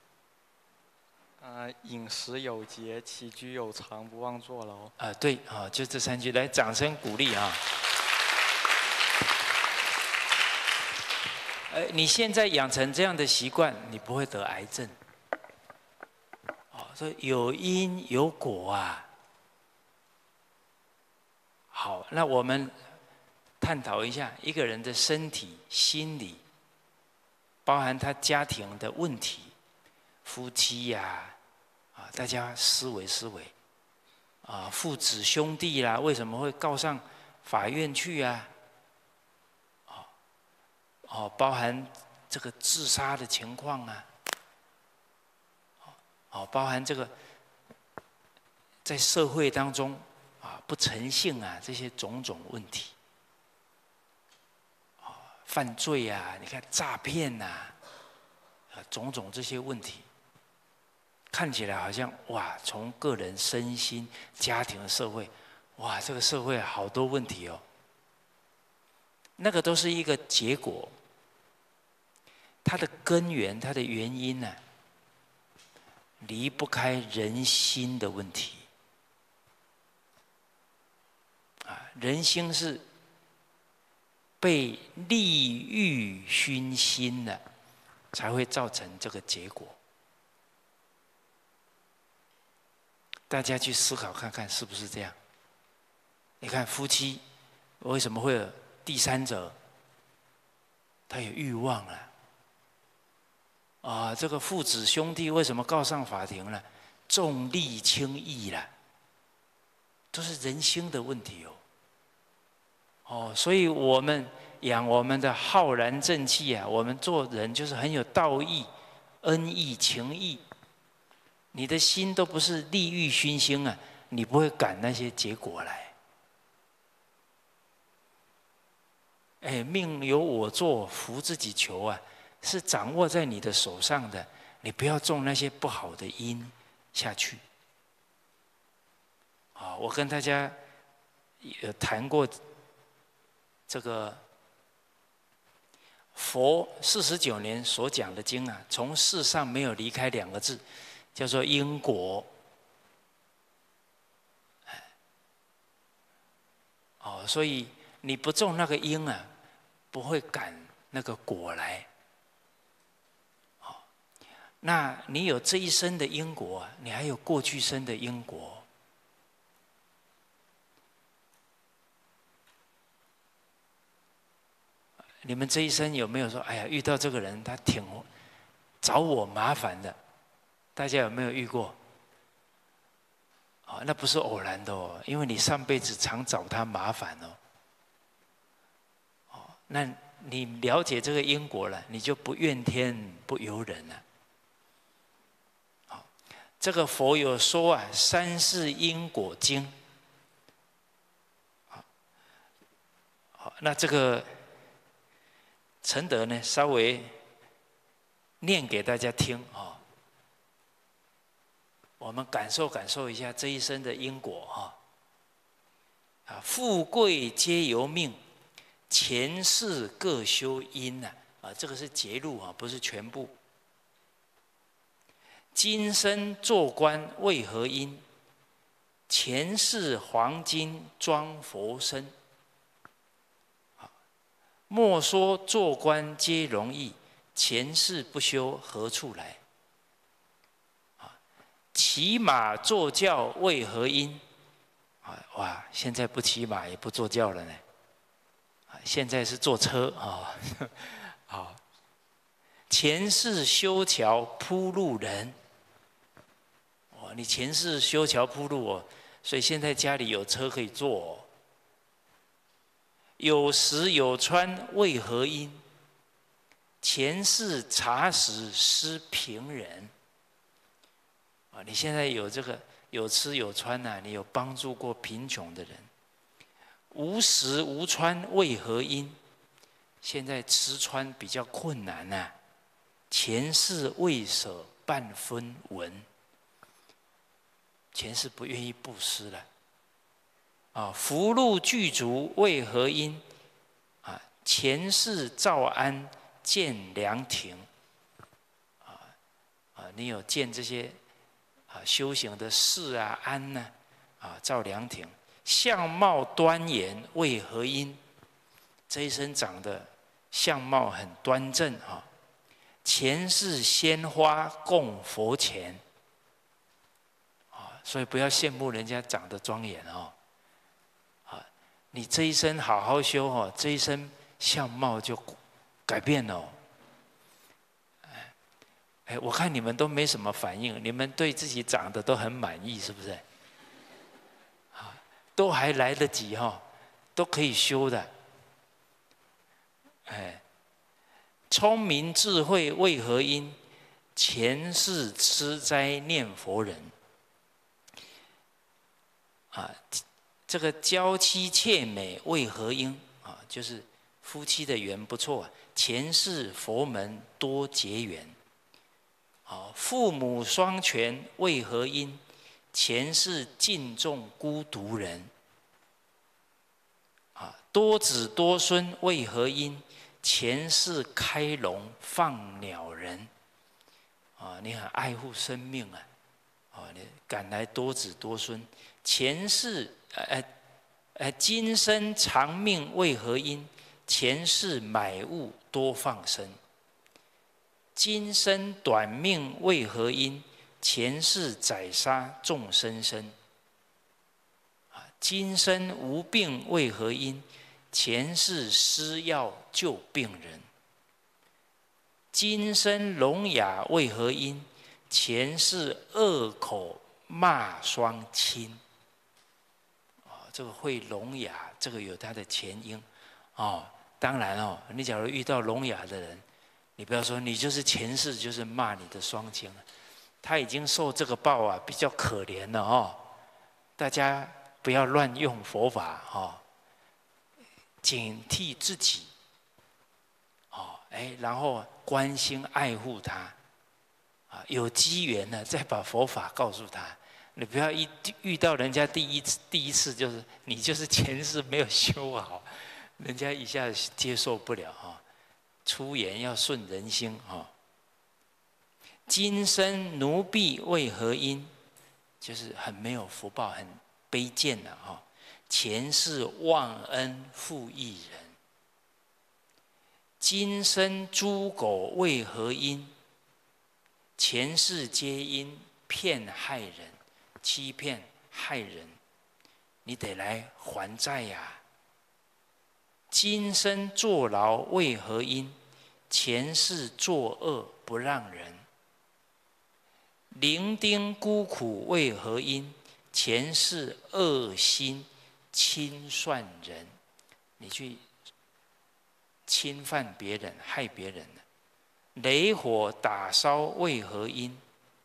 Speaker 4: 呃，饮食有节，起居有常，不忘坐牢。
Speaker 1: 啊，对啊，就这三句，来，掌声鼓励啊！呃，你现在养成这样的习惯，你不会得癌症。哦，所以有因有果啊。好，那我们探讨一下一个人的身体、心理，包含他家庭的问题，夫妻呀、啊，啊，大家思维思维，啊，父子兄弟啦，为什么会告上法院去啊？哦，哦，包含这个自杀的情况啊，哦，包含这个在社会当中啊不诚信啊这些种种问题，啊犯罪啊，你看诈骗呐，啊种种这些问题，看起来好像哇，从个人身心、家庭、社会，哇，这个社会好多问题哦。那个都是一个结果，它的根源、它的原因呢、啊，离不开人心的问题。啊，人心是被利欲熏心的，才会造成这个结果。大家去思考看看，是不是这样？你看夫妻为什么会有第三者？他有欲望了。啊，这个父子兄弟为什么告上法庭了？重利轻义了，都是人心的问题哦。哦，所以我们养我们的浩然正气啊，我们做人就是很有道义、恩义、情义。你的心都不是利欲熏心啊，你不会赶那些结果来。哎，命由我做，福自己求啊，是掌握在你的手上的。你不要种那些不好的因下去。啊，我跟大家有谈过这个佛四十九年所讲的经啊，从世上没有离开两个字，叫做因果。哦，所以你不种那个因啊，不会感那个果来。哦，那你有这一生的因果啊，你还有过去生的因果。你们这一生有没有说，哎呀，遇到这个人他挺找我麻烦的？大家有没有遇过？哦，那不是偶然的哦，因为你上辈子常找他麻烦哦。哦，那你了解这个因果了，你就不怨天不尤人了。好，这个佛有说啊，《三世因果经》。好，好，那这个承德呢，稍微念给大家听啊。我们感受感受一下这一生的因果哈。啊，富贵皆由命，前世各修因呐。啊，这个是节录啊，不是全部。今生做官为何因？前世黄金装佛身。莫说做官皆容易，前世不修何处来？骑马坐轿为何因？啊，哇！现在不骑马也不坐轿了呢。现在是坐车啊。好，前世修桥铺路人。哦，你前世修桥铺路哦，所以现在家里有车可以坐哦。有食有穿为何因？前世茶食施贫人。啊，你现在有这个有吃有穿呐、啊，你有帮助过贫穷的人。无食无穿为何因？现在吃穿比较困难呐、啊，前世未舍半分文，前世不愿意布施了。啊，福禄具足为何因？啊，前世造安建良亭。啊啊，你有建这些啊修行的寺啊庵呢？啊，造良亭。相貌端严为何因？这一生长得相貌很端正啊。前世鲜花供佛前。啊，所以不要羡慕人家长得庄严哦。你这一生好好修哦，这一生相貌就改变了哦。哎，我看你们都没什么反应，你们对自己长得都很满意，是不是？啊，都还来得及哈，都可以修的。哎，聪明智慧为何因？前世吃斋念佛人。 啊，这个娇妻妾美为何因？啊，就是夫妻的缘不错啊。前世佛门多结缘。啊，父母双全为何因？前世敬重孤独人。啊，多子多孙为何因？前世开笼放鸟人。啊，你很爱护生命啊。啊，你赶来多子多孙。前世呃呃，今生长命为何因？前世买物多放生。今生短命为何因？前世宰杀众生生。啊，今生无病为何因？前世施药救病人。今生聋哑为何因？前世恶口骂双亲。啊，这个会聋哑，这个有它的前因。哦，当然哦，你假如遇到聋哑的人，你不要说你就是前世就是骂你的双亲，他已经受这个报啊，比较可怜了哦。大家不要乱用佛法哦，警惕自己哦，哎，然后关心爱护他啊，有机缘呢，再把佛法告诉他。你不要一遇到人家第一次第一次就是你就是前世没有修好，人家一下子接受不了哈。出言要顺人心哈。今生奴婢为何因？就是很没有福报，很卑贱的哈。前世忘恩负义人。今生猪狗为何因？前世皆因骗害人，欺骗害人，你得来还债呀。今生坐牢为何因？前世作恶不让人。伶仃孤苦为何因？前世恶心侵算人，你去侵犯别人、害别人了。雷火打烧为何因？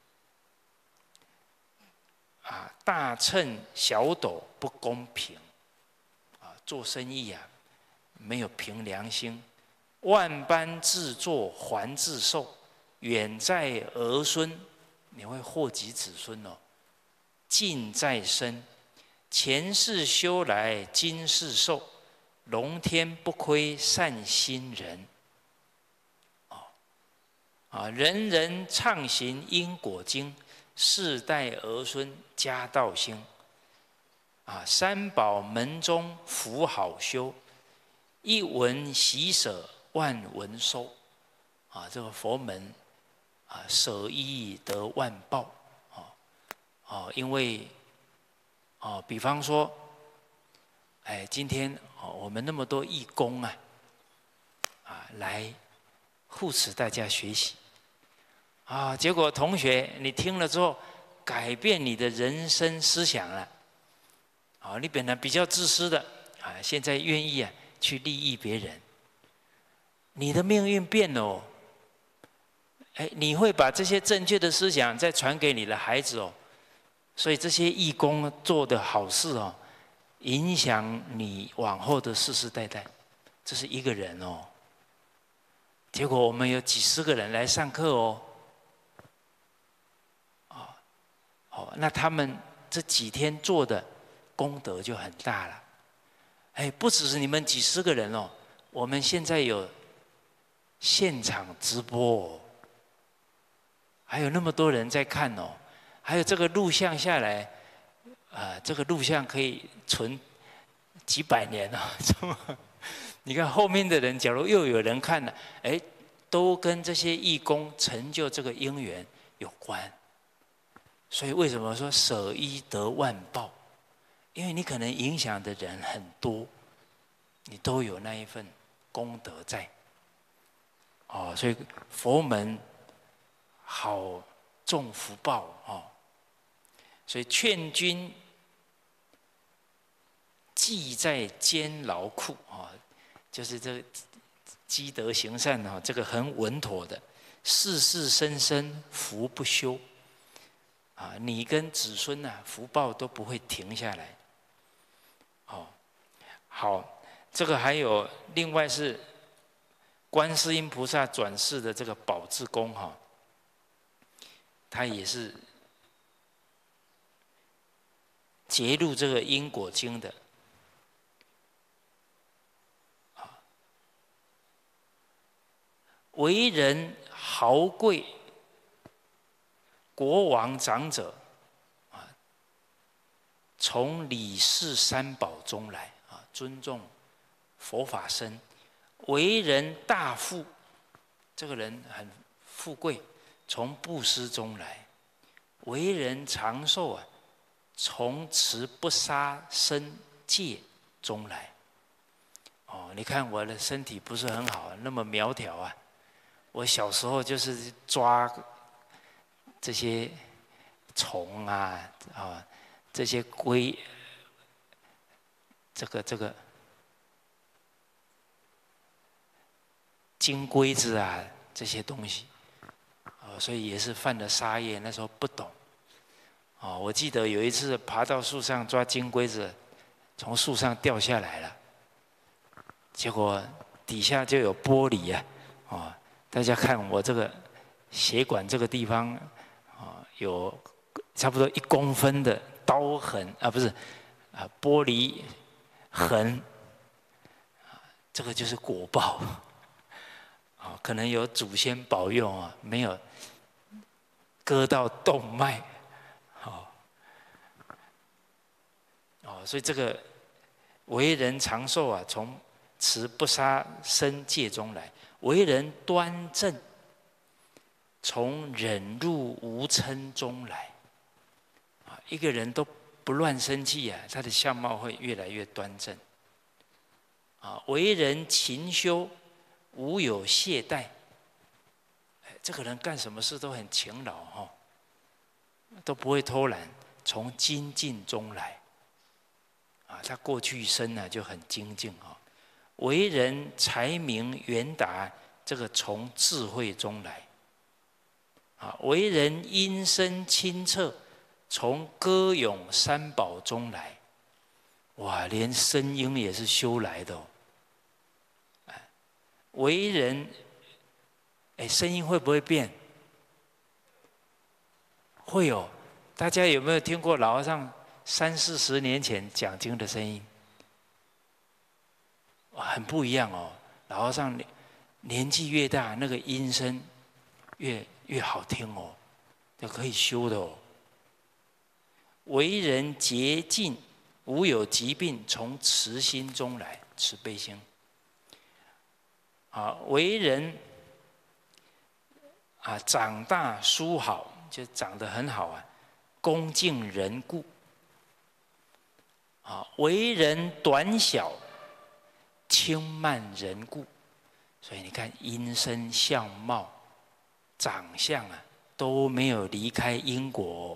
Speaker 1: 啊，大秤小斗不公平。啊，做生意啊，没有凭良心。万般自作还自受，远在儿孙，你会祸及子孙哦。近在身，前世修来今世受，龙天不亏善心人。哦，啊，人人畅行因果经，世代儿孙家道兴。啊，三宝门中福好修，一文喜舍万文收。啊，这个佛门啊，舍一得万报。哦，因为哦，比方说，哎，今天哦，我们那么多义工啊，啊，来护持大家学习，啊，结果同学你听了之后，改变你的人生思想了，啊，你本来比较自私的啊，现在愿意啊去利益别人，你的命运变了哦。哎，你会把这些正确的思想再传给你的孩子哦。所以这些义工做的好事哦，影响你往后的世世代代。这是一个人哦，结果我们有几十个人来上课哦，哦，哦，那他们这几天做的功德就很大了。哎，不只是你们几十个人哦，我们现在有现场直播哦，还有那么多人在看哦。还有这个录像下来，啊、呃，这个录像可以存几百年啊！你看后面的人，假如又有人看了，哎，都跟这些义工成就这个因缘有关。所以为什么说舍一得万报？因为你可能影响的人很多，你都有那一份功德在。哦，所以佛门好重福报哦。所以劝君记在监牢库啊，就是这个积德行善啊，这个很稳妥的，世世生生福不休啊，你跟子孙啊福报都不会停下来好，这个还有另外是观世音菩萨转世的这个宝志公哈，他也是揭露这个因果经的。为人豪贵，国王长者，啊，从理事三宝中来啊，尊重佛法僧；为人大富，这个人很富贵，从布施中来；为人长寿啊，从持不杀生戒中来。哦，你看我的身体不是很好，那么苗条啊。我小时候就是抓这些虫啊啊，这些龟，这个这个金龟子啊这些东西，啊，所以也是犯了杀业。那时候不懂，哦，我记得有一次爬到树上抓金龟子，从树上掉下来了，结果底下就有玻璃啊，哦。大家看我这个血管这个地方，啊，有差不多一公分的刀痕啊，不是啊，玻璃痕，这个就是果报啊，可能有祖先保佑啊，没有割到动脉，好，哦，所以这个为人长寿啊，从持不杀生戒中来。为人端正，从忍辱无嗔中来。啊，一个人都不乱生气啊，他的相貌会越来越端正。啊，为人勤修，无有懈怠。这个人干什么事都很勤劳哈，都不会偷懒，从精进中来。啊，他过去生呢就很精进啊。为人才明圆达，这个从智慧中来；啊，为人音声清澈，从歌咏三宝中来。哇，连声音也是修来的哦。为人，哎，声音会不会变？会哦。大家有没有听过老和尚三四十年前讲经的声音？很不一样哦，老和尚年纪越大，那个音声越越好听哦，这可以修的哦。为人洁净，无有疾病，从慈心中来，慈悲心。啊，为人啊长大殊好，就长得很好啊，恭敬人故。啊，为人短小，轻慢人故，所以你看音声相貌、长相啊，都没有离开因果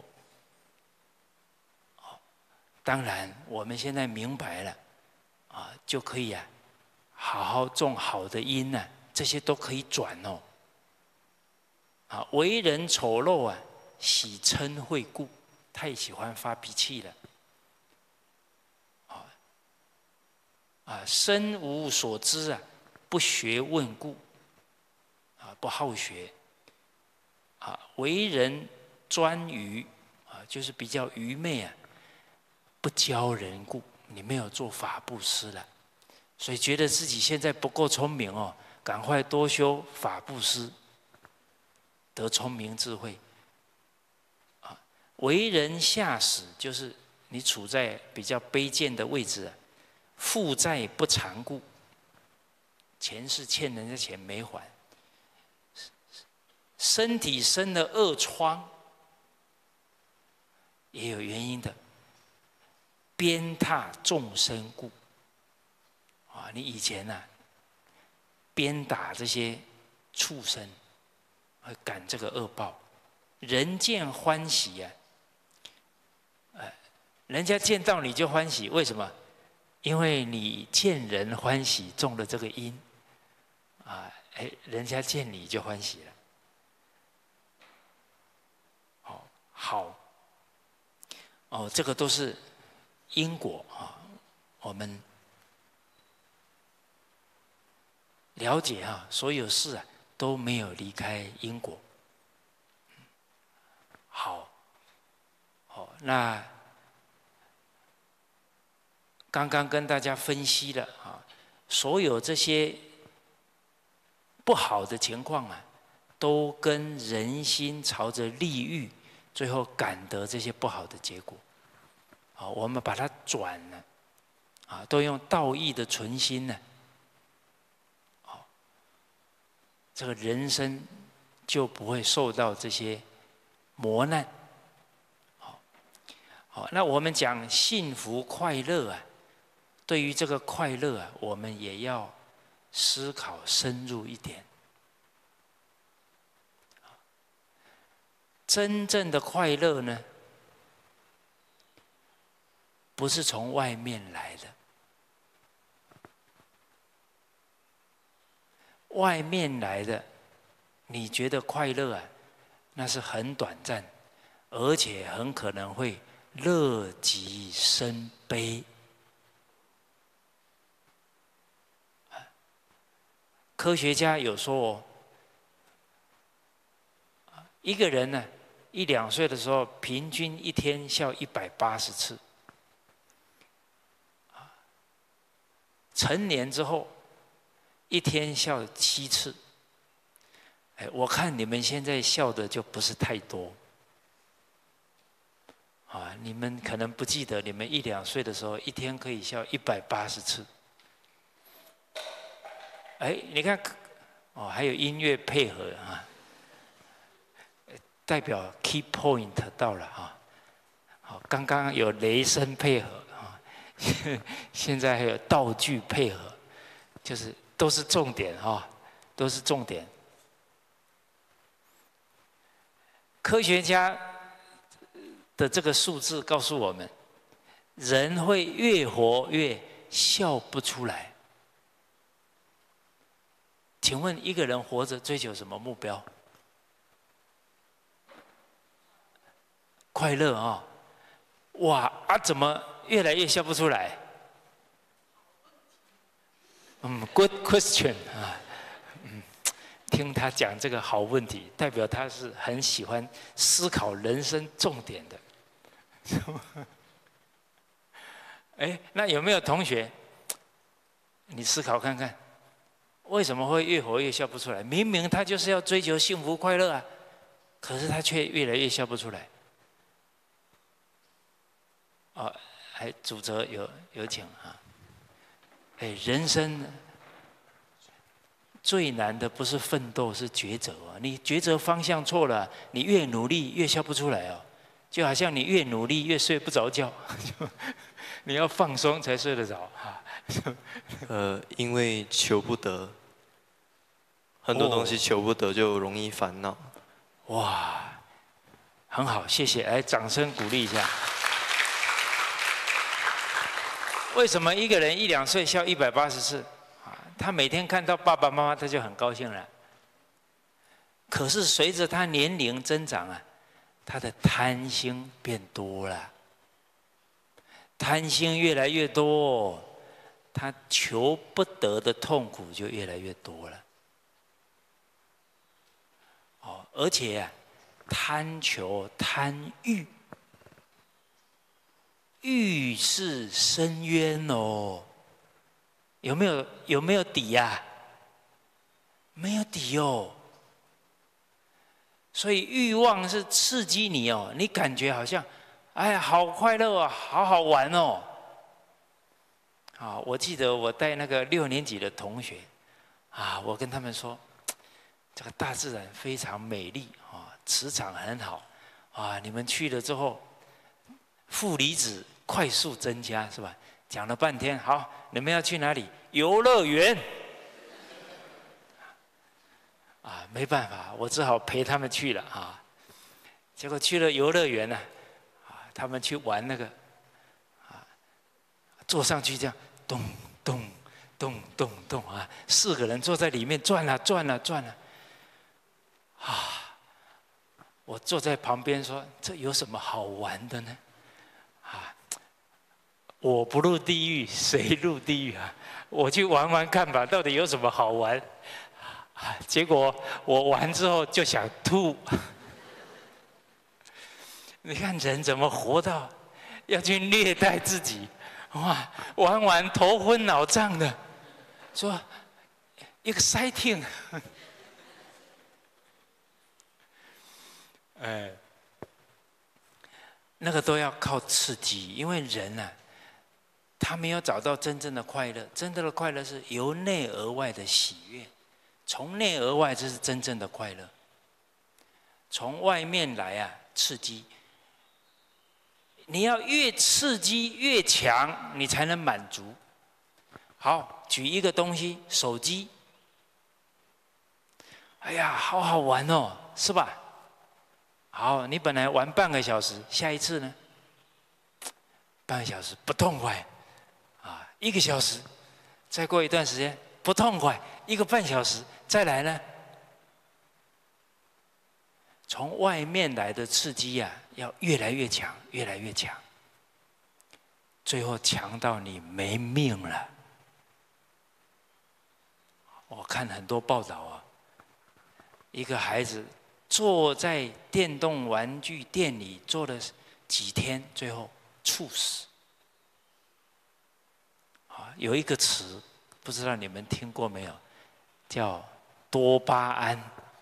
Speaker 1: 哦。当然，我们现在明白了啊，就可以啊，好好种好的因呢、啊，这些都可以转哦。啊，为人丑陋啊，喜嗔恚故，太喜欢发脾气了。啊，身无所知啊，不学问故，啊，不好学，啊，为人专愚，啊，就是比较愚昧啊，不教人故，你没有做法布施了，所以觉得自己现在不够聪明哦，赶快多修法布施，得聪明智慧。啊，为人下使，就是你处在比较卑贱的位置啊。负债不偿故，前世欠人家钱没还，身体生了恶疮，也有原因的。鞭挞众生故，啊，你以前啊，鞭打这些畜生，会感这个恶报。人见欢喜啊，呃，人家见到你就欢喜，为什么？因为你见人欢喜，种了这个因，啊，哎，人家见你就欢喜了。哦，好，哦，这个都是因果啊，我们了解啊，所有事啊都没有离开因果。好，好，那刚刚跟大家分析了啊，所有这些不好的情况啊，都跟人心朝着利欲，最后感得这些不好的结果。好，我们把它转了，啊，都用道义的存心呢，好，这个人生就不会受到这些磨难。好，好，那我们讲幸福快乐啊，对于这个快乐啊，我们也要思考深入一点。真正的快乐呢，不是从外面来的，外面来的，你觉得快乐啊，那是很短暂，而且很可能会乐极生悲。科学家有说哦，一个人呢，一两岁的时候，平均一天笑一百八十次。成年之后，一天笑七次。哎，我看你们现在笑的就不是太多。啊，你们可能不记得，你们一两岁的时候，一天可以笑一百八十次。哎，你看，哦，还有音乐配合啊。代表 key point 到了啊！好，刚刚有雷声配合啊，现在还有道具配合，就是都是重点啊，都是重点。科学家的这个数字告诉我们，人会越活越笑不出来。请问一个人活着追求什么目标？快乐啊、哦！哇啊，怎么越来越笑不出来？嗯 ，good question 啊，嗯，听他讲这个好问题，代表他是很喜欢思考人生重点的。哎，那有没有同学？你思考看看，为什么会越活越笑不出来？明明他就是要追求幸福快乐啊，可是他却越来越笑不出来。哦，还主责有有请啊！哎，人生最难的不是奋斗，是抉择啊！你抉择方向错了，你越努力越笑不出来哦。就好像你越努力越睡不着觉，你要放松才睡得着啊。
Speaker 5: 呃，因为求不得，很多东西求不得就容易烦恼。
Speaker 1: 哇，很好，谢谢，来掌声鼓励一下。为什么一个人一两岁笑一百八十次？啊，他每天看到爸爸妈妈，他就很高兴了。可是随着他年龄增长啊，他的贪心变多了，贪心越来越多，他求不得的痛苦就越来越多了。哦，而且啊，贪求贪欲。欲是深渊哦，有没有有没有底呀、啊？没有底哦。所以欲望是刺激你哦，你感觉好像，哎呀，好快乐哦，好好玩哦。啊，我记得我带那个六年级的同学，啊，我跟他们说，这个大自然非常美丽啊，磁场很好啊，你们去了之后，负离子快速增加，是吧？讲了半天，好，你们要去哪里？游乐园。啊，没办法，我只好陪他们去了啊。结果去了游乐园呢，啊，他们去玩那个，啊，坐上去这样，咚咚咚咚咚啊，四个人坐在里面转啊转啊转啊，啊，我坐在旁边说：“这有什么好玩的呢？”啊， 我不入地狱，谁入地狱啊？我去玩玩看吧，到底有什么好玩？结果我玩之后就想吐。你看人怎么活到要去虐待自己？哇，玩完头昏脑胀的，说 exciting， 哎，那个都要靠刺激，因为人啊，他没有找到真正的快乐。真正的快乐是由内而外的喜悦，从内而外这是真正的快乐。从外面来啊，刺激。你要越刺激越强，你才能满足。好，举一个东西，手机。哎呀，好好玩哦，是吧？好，你本来玩半个小时，下一次呢？半个小时不痛快，啊，一个小时，再过一段时间不痛快，一个半小时，再来呢？从外面来的刺激呀、啊，要越来越强，越来越强，最后强到你没命了。我看很多报道啊，一个孩子坐在电动玩具店里坐了几天，最后猝死。啊，有一个词，不知道你们听过没有，叫多巴胺。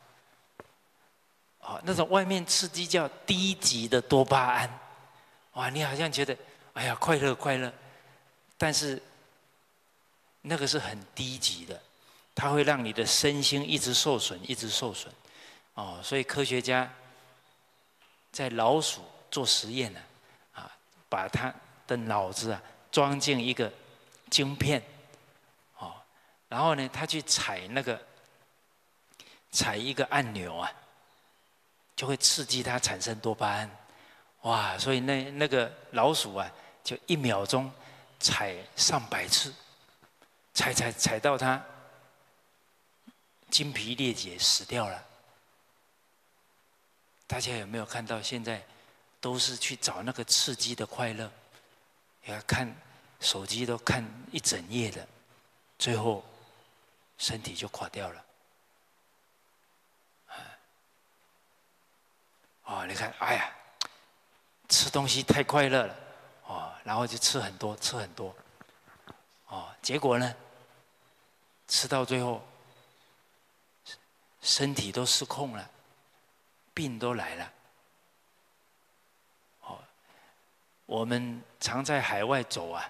Speaker 1: 哦，那种外面刺激叫低级的多巴胺，哇，你好像觉得哎呀快乐快乐，但是那个是很低级的，它会让你的身心一直受损，一直受损。哦，所以科学家在老鼠做实验呢，啊，把它的脑子啊装进一个晶片，哦，然后呢，他去踩那个踩一个按钮啊。就会刺激它产生多巴胺，哇！所以那那个老鼠啊，就一秒钟踩上百次，踩踩踩到它筋疲力竭死掉了。大家有没有看到？现在都是去找那个刺激的快乐，要看手机都看一整夜的，最后身体就垮掉了。哦，你看，哎呀，吃东西太快乐了，哦，然后就吃很多，吃很多，哦，结果呢，吃到最后，身体都失控了，病都来了。哦，我们常在海外走啊，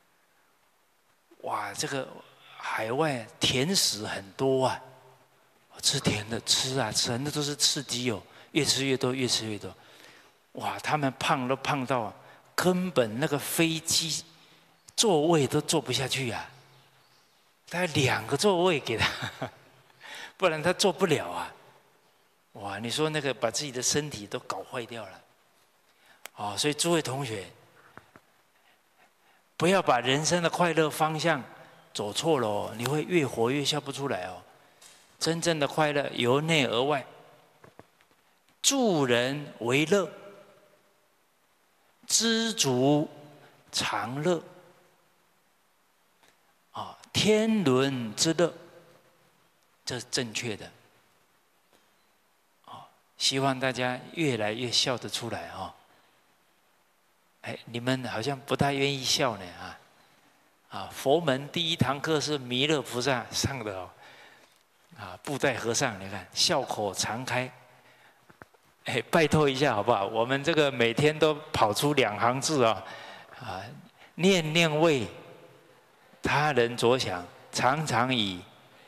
Speaker 1: 哇，这个海外甜食很多啊，吃甜的，吃啊吃啊，那都是刺激哦。越吃越多，越吃越多，哇！他们胖都胖到根本那个飞机座位都坐不下去啊！他两个座位给他，不然他坐不了啊！哇！你说那个把自己的身体都搞坏掉了，哦！所以诸位同学，不要把人生的快乐方向走错了哦，你会越活越笑不出来哦。真正的快乐由内而外。助人为乐，知足常乐，啊，天伦之乐，这是正确的。啊，希望大家越来越笑得出来啊！哎，你们好像不太愿意笑呢啊！啊，佛门第一堂课是弥勒菩萨上的哦，啊，布袋和尚，你看笑口常开。哎，拜托一下好不好？我们这个每天都跑出两行字啊、哦，啊，念念为他人着想，常常以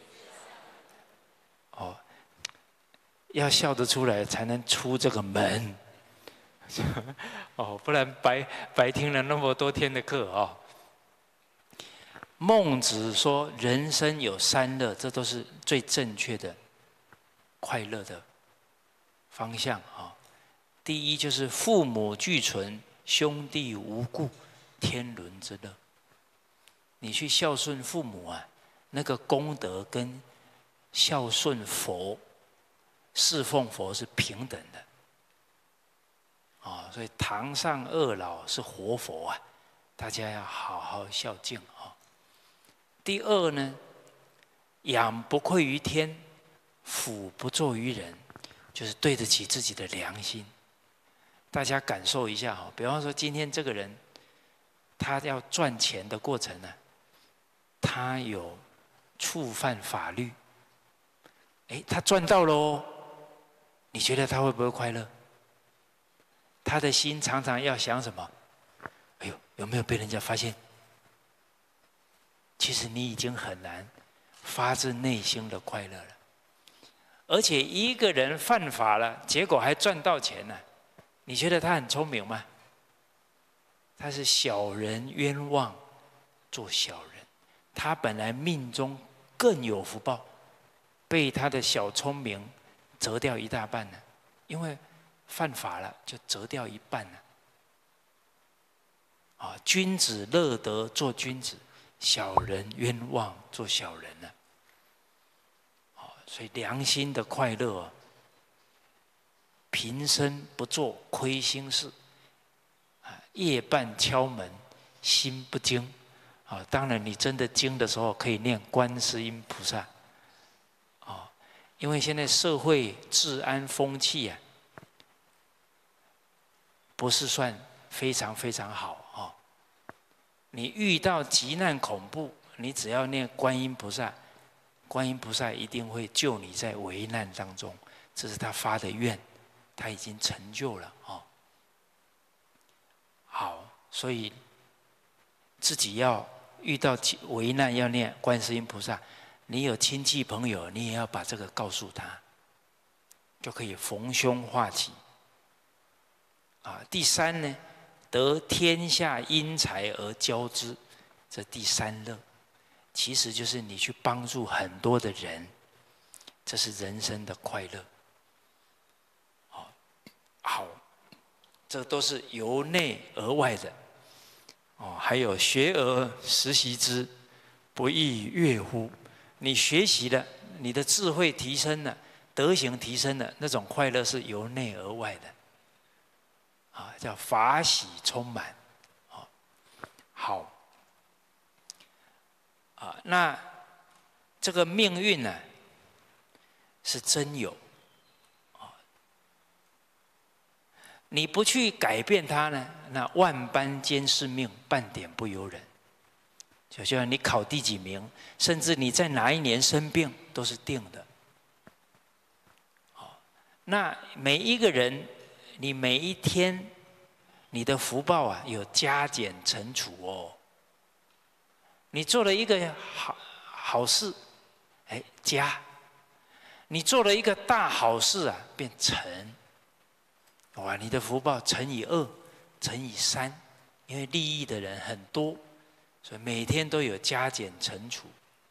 Speaker 1: 哦，要笑得出来才能出这个门哦，不然白白听了那么多天的课哦。孟子说人生有三乐，这都是最正确的快乐的方向啊。第一就是父母俱存，兄弟无故，天伦之乐。你去孝顺父母啊，那个功德跟孝顺佛、侍奉佛是平等的。啊，所以堂上二老是活佛啊， 大家要好好孝敬啊。第二呢，养不愧于天，俯不怍于人，就是对得起自己的良心。大家感受一下哈，比方说今天这个人，他要赚钱的过程呢，他有触犯法律，哎，他赚到了哦，你觉得他会不会快乐？他的心常常要想什么？哎呦，有没有被人家发现？其实你已经很难发自内心的快乐了。而且一个人犯法了，结果还赚到钱了，你觉得他很聪明吗？他是小人冤枉做小人，他本来命中更有福报，被他的小聪明折掉一大半了，因为犯法了就折掉一半了。啊，君子乐得做君子，小人冤枉做小人了。所以良心的快乐啊，平生不做亏心事，啊，夜半敲门心不惊，啊，当然你真的惊的时候，可以念观世音菩萨，啊，因为现在社会治安风气啊，不是算非常非常好啊。你遇到急难恐怖，你只要念观音菩萨。观音菩萨一定会救你在危难当中，这是他发的愿，他已经成就了哦。好，所以自己要遇到危难要念观世音菩萨，你有亲戚朋友，你也要把这个告诉他，就可以逢凶化吉。啊，第三呢，得天下英才而教之，这第三乐。其实就是你去帮助很多的人，这是人生的快乐。好，好，这都是由内而外的。哦，还有学而时习之，不亦说乎？你学习了，你的智慧提升了，德行提升了，那种快乐是由内而外的。啊，叫法喜充满。好，好。啊，那这个命运呢，是真有，啊，你不去改变它呢，那万般皆是命，半点不由人。就像你考第几名，甚至你在哪一年生病，都是定的。好，那每一个人，你每一天，你的福报啊，有加减乘除哦。你做了一个好好事，哎，加；你做了一个大好事啊，变乘。哇，你的福报乘以二，乘以三，因为利益的人很多，所以每天都有加减乘除。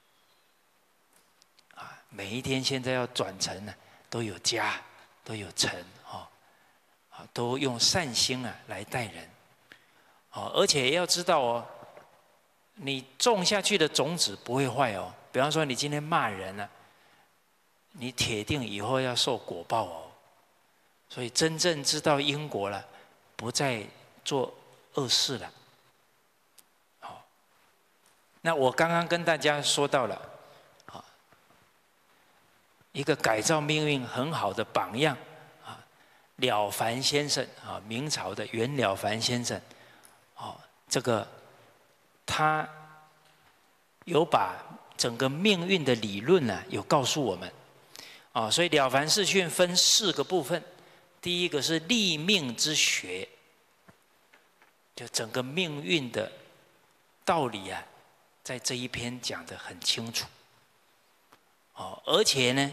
Speaker 1: 啊，每一天现在要转乘呢，都有加，都有乘，哦，啊，都用善心啊来待人，哦，而且要知道哦。你种下去的种子不会坏哦。比方说，你今天骂人了，你铁定以后要受果报哦。所以真正知道因果了，不再做恶事了。好，那我刚刚跟大家说到了，啊，一个改造命运很好的榜样啊，了凡先生啊，明朝的袁了凡先生，哦，这个。他有把整个命运的理论呢、啊，有告诉我们，啊，所以《了凡四训》分四个部分，第一个是立命之学，就整个命运的道理啊，在这一篇讲得很清楚，哦，而且呢，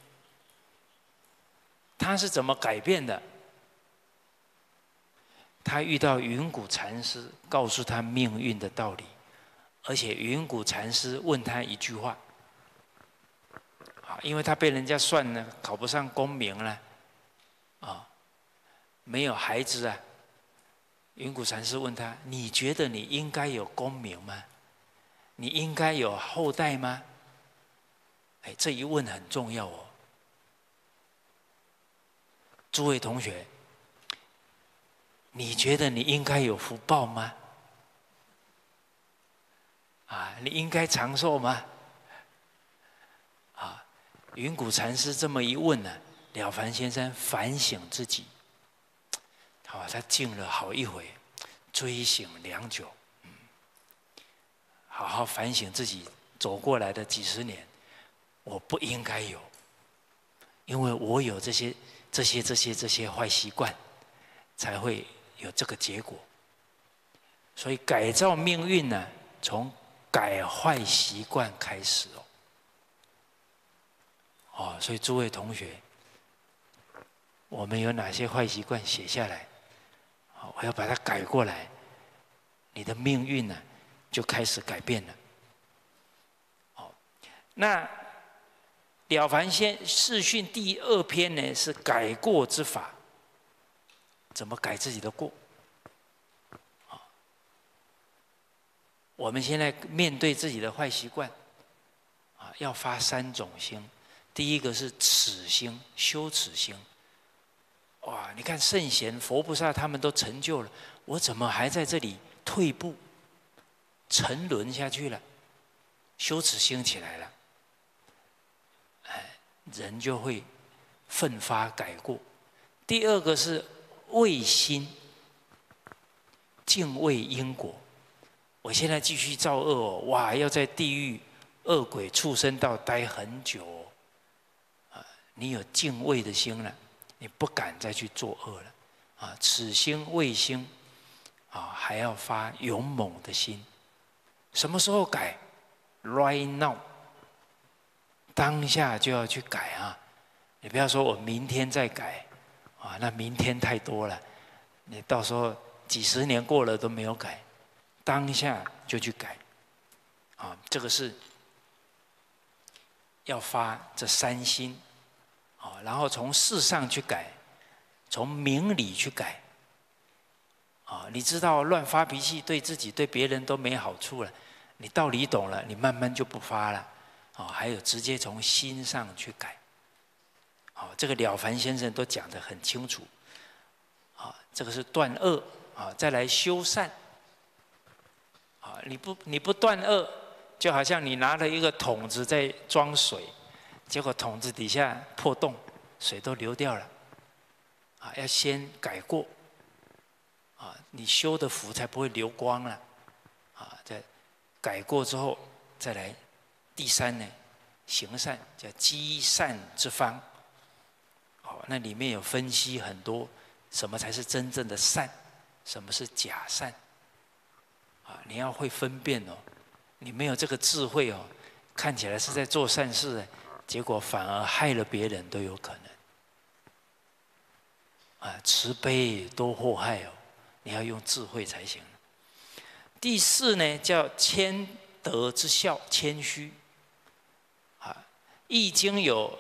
Speaker 1: 他是怎么改变的？他遇到云谷禅师，告诉他命运的道理，而且云谷禅师问他一句话，啊，因为他被人家算呢，考不上功名了，啊，没有孩子啊。云谷禅师问他：“你觉得你应该有功名吗？你应该有后代吗？”哎，这一问很重要哦。诸位同学，你觉得你应该有福报吗？ 啊，你应该长寿吗？啊，云谷禅师这么一问呢、啊，了凡先生反省自己，啊，他静了好一回，追醒良久，嗯，好好反省自己走过来的几十年，我不应该有，因为我有这些这些这些这些坏习惯，才会有这个结果。所以改造命运呢，从改坏习惯开始哦。哦，所以诸位同学，我们有哪些坏习惯写下来，我要把它改过来，你的命运呢就开始改变了。哦，那了凡先世训第二篇呢是改过之法，怎么改自己的过？我们现在面对自己的坏习惯，啊，要发三种心。第一个是耻心，羞耻心。哇，你看圣贤、佛菩萨他们都成就了，我怎么还在这里退步、沉沦下去了？羞耻心起来了，哎，人就会奋发改过。第二个是畏心，敬畏因果。我现在继续造恶哦，哇，要在地狱、恶鬼、畜生道待很久哦。啊，你有敬畏的心了，你不敢再去作恶了。啊，此心畏心，啊，还要发勇猛的心。什么时候改 ？Right now， 当下就要去改啊！你不要说我明天再改，啊，那明天太多了，你到时候几十年过了都没有改。当下就去改，啊，这个是要发这三心，啊，然后从事上去改，从明理去改，啊，你知道乱发脾气对自己对别人都没好处了，你道理懂了，你慢慢就不发了，啊，还有直接从心上去改，啊，这个了凡先生都讲得很清楚，啊，这个是断恶，啊，再来修善。啊，你不你不断恶，就好像你拿了一个桶子在装水，结果桶子底下破洞，水都流掉了。啊，要先改过，啊，你修的福才不会流光了。啊，在改过之后，再来第三呢，行善叫积善之方。哦，那里面有分析很多，什么才是真正的善，什么是假善。啊，你要会分辨哦，你没有这个智慧哦，看起来是在做善事，结果反而害了别人都有可能。啊，慈悲多祸害哦，你要用智慧才行。第四呢，叫谦德之孝，谦虚。啊，《易经》有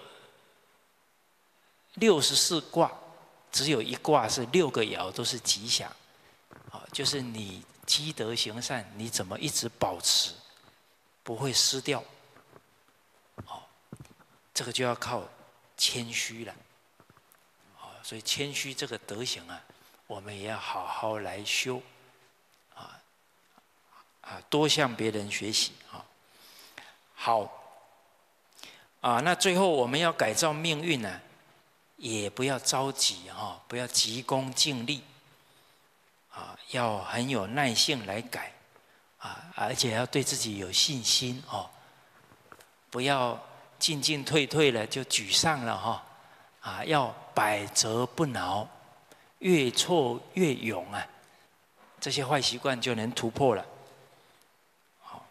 Speaker 1: 六十四卦，只有一卦是六个爻都是吉祥。啊，就是你。积德行善，你怎么一直保持，不会失掉？哦，这个就要靠谦虚了。哦，所以谦虚这个德行啊，我们也要好好来修，啊啊，多向别人学习啊。好，啊，那最后我们要改造命运呢、啊，也不要着急哈，不要急功近利。啊，要很有耐性来改，啊，而且要对自己有信心哦，不要进进退退了就沮丧了哈，啊，要百折不挠，越挫越勇啊，这些坏习惯就能突破了。好，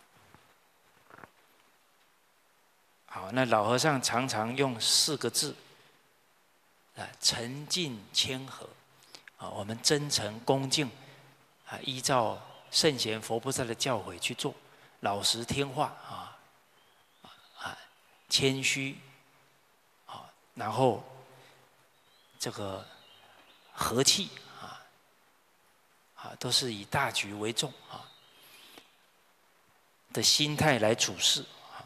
Speaker 1: 好，那老和尚常常用四个字，啊，沉静谦和。啊，我们真诚恭敬，啊，依照圣贤佛菩萨的教诲去做，老实听话啊，啊，谦虚，啊，然后这个和气啊，啊，都是以大局为重啊的心态来处事啊，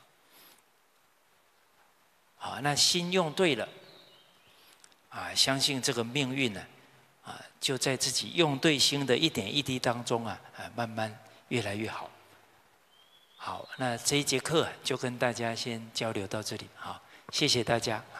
Speaker 1: 啊，那心用对了，啊，相信这个命运呢。啊，就在自己用对心的一点一滴当中啊，啊，慢慢越来越好。 好，那这一节课就跟大家先交流到这里，好，谢谢大家。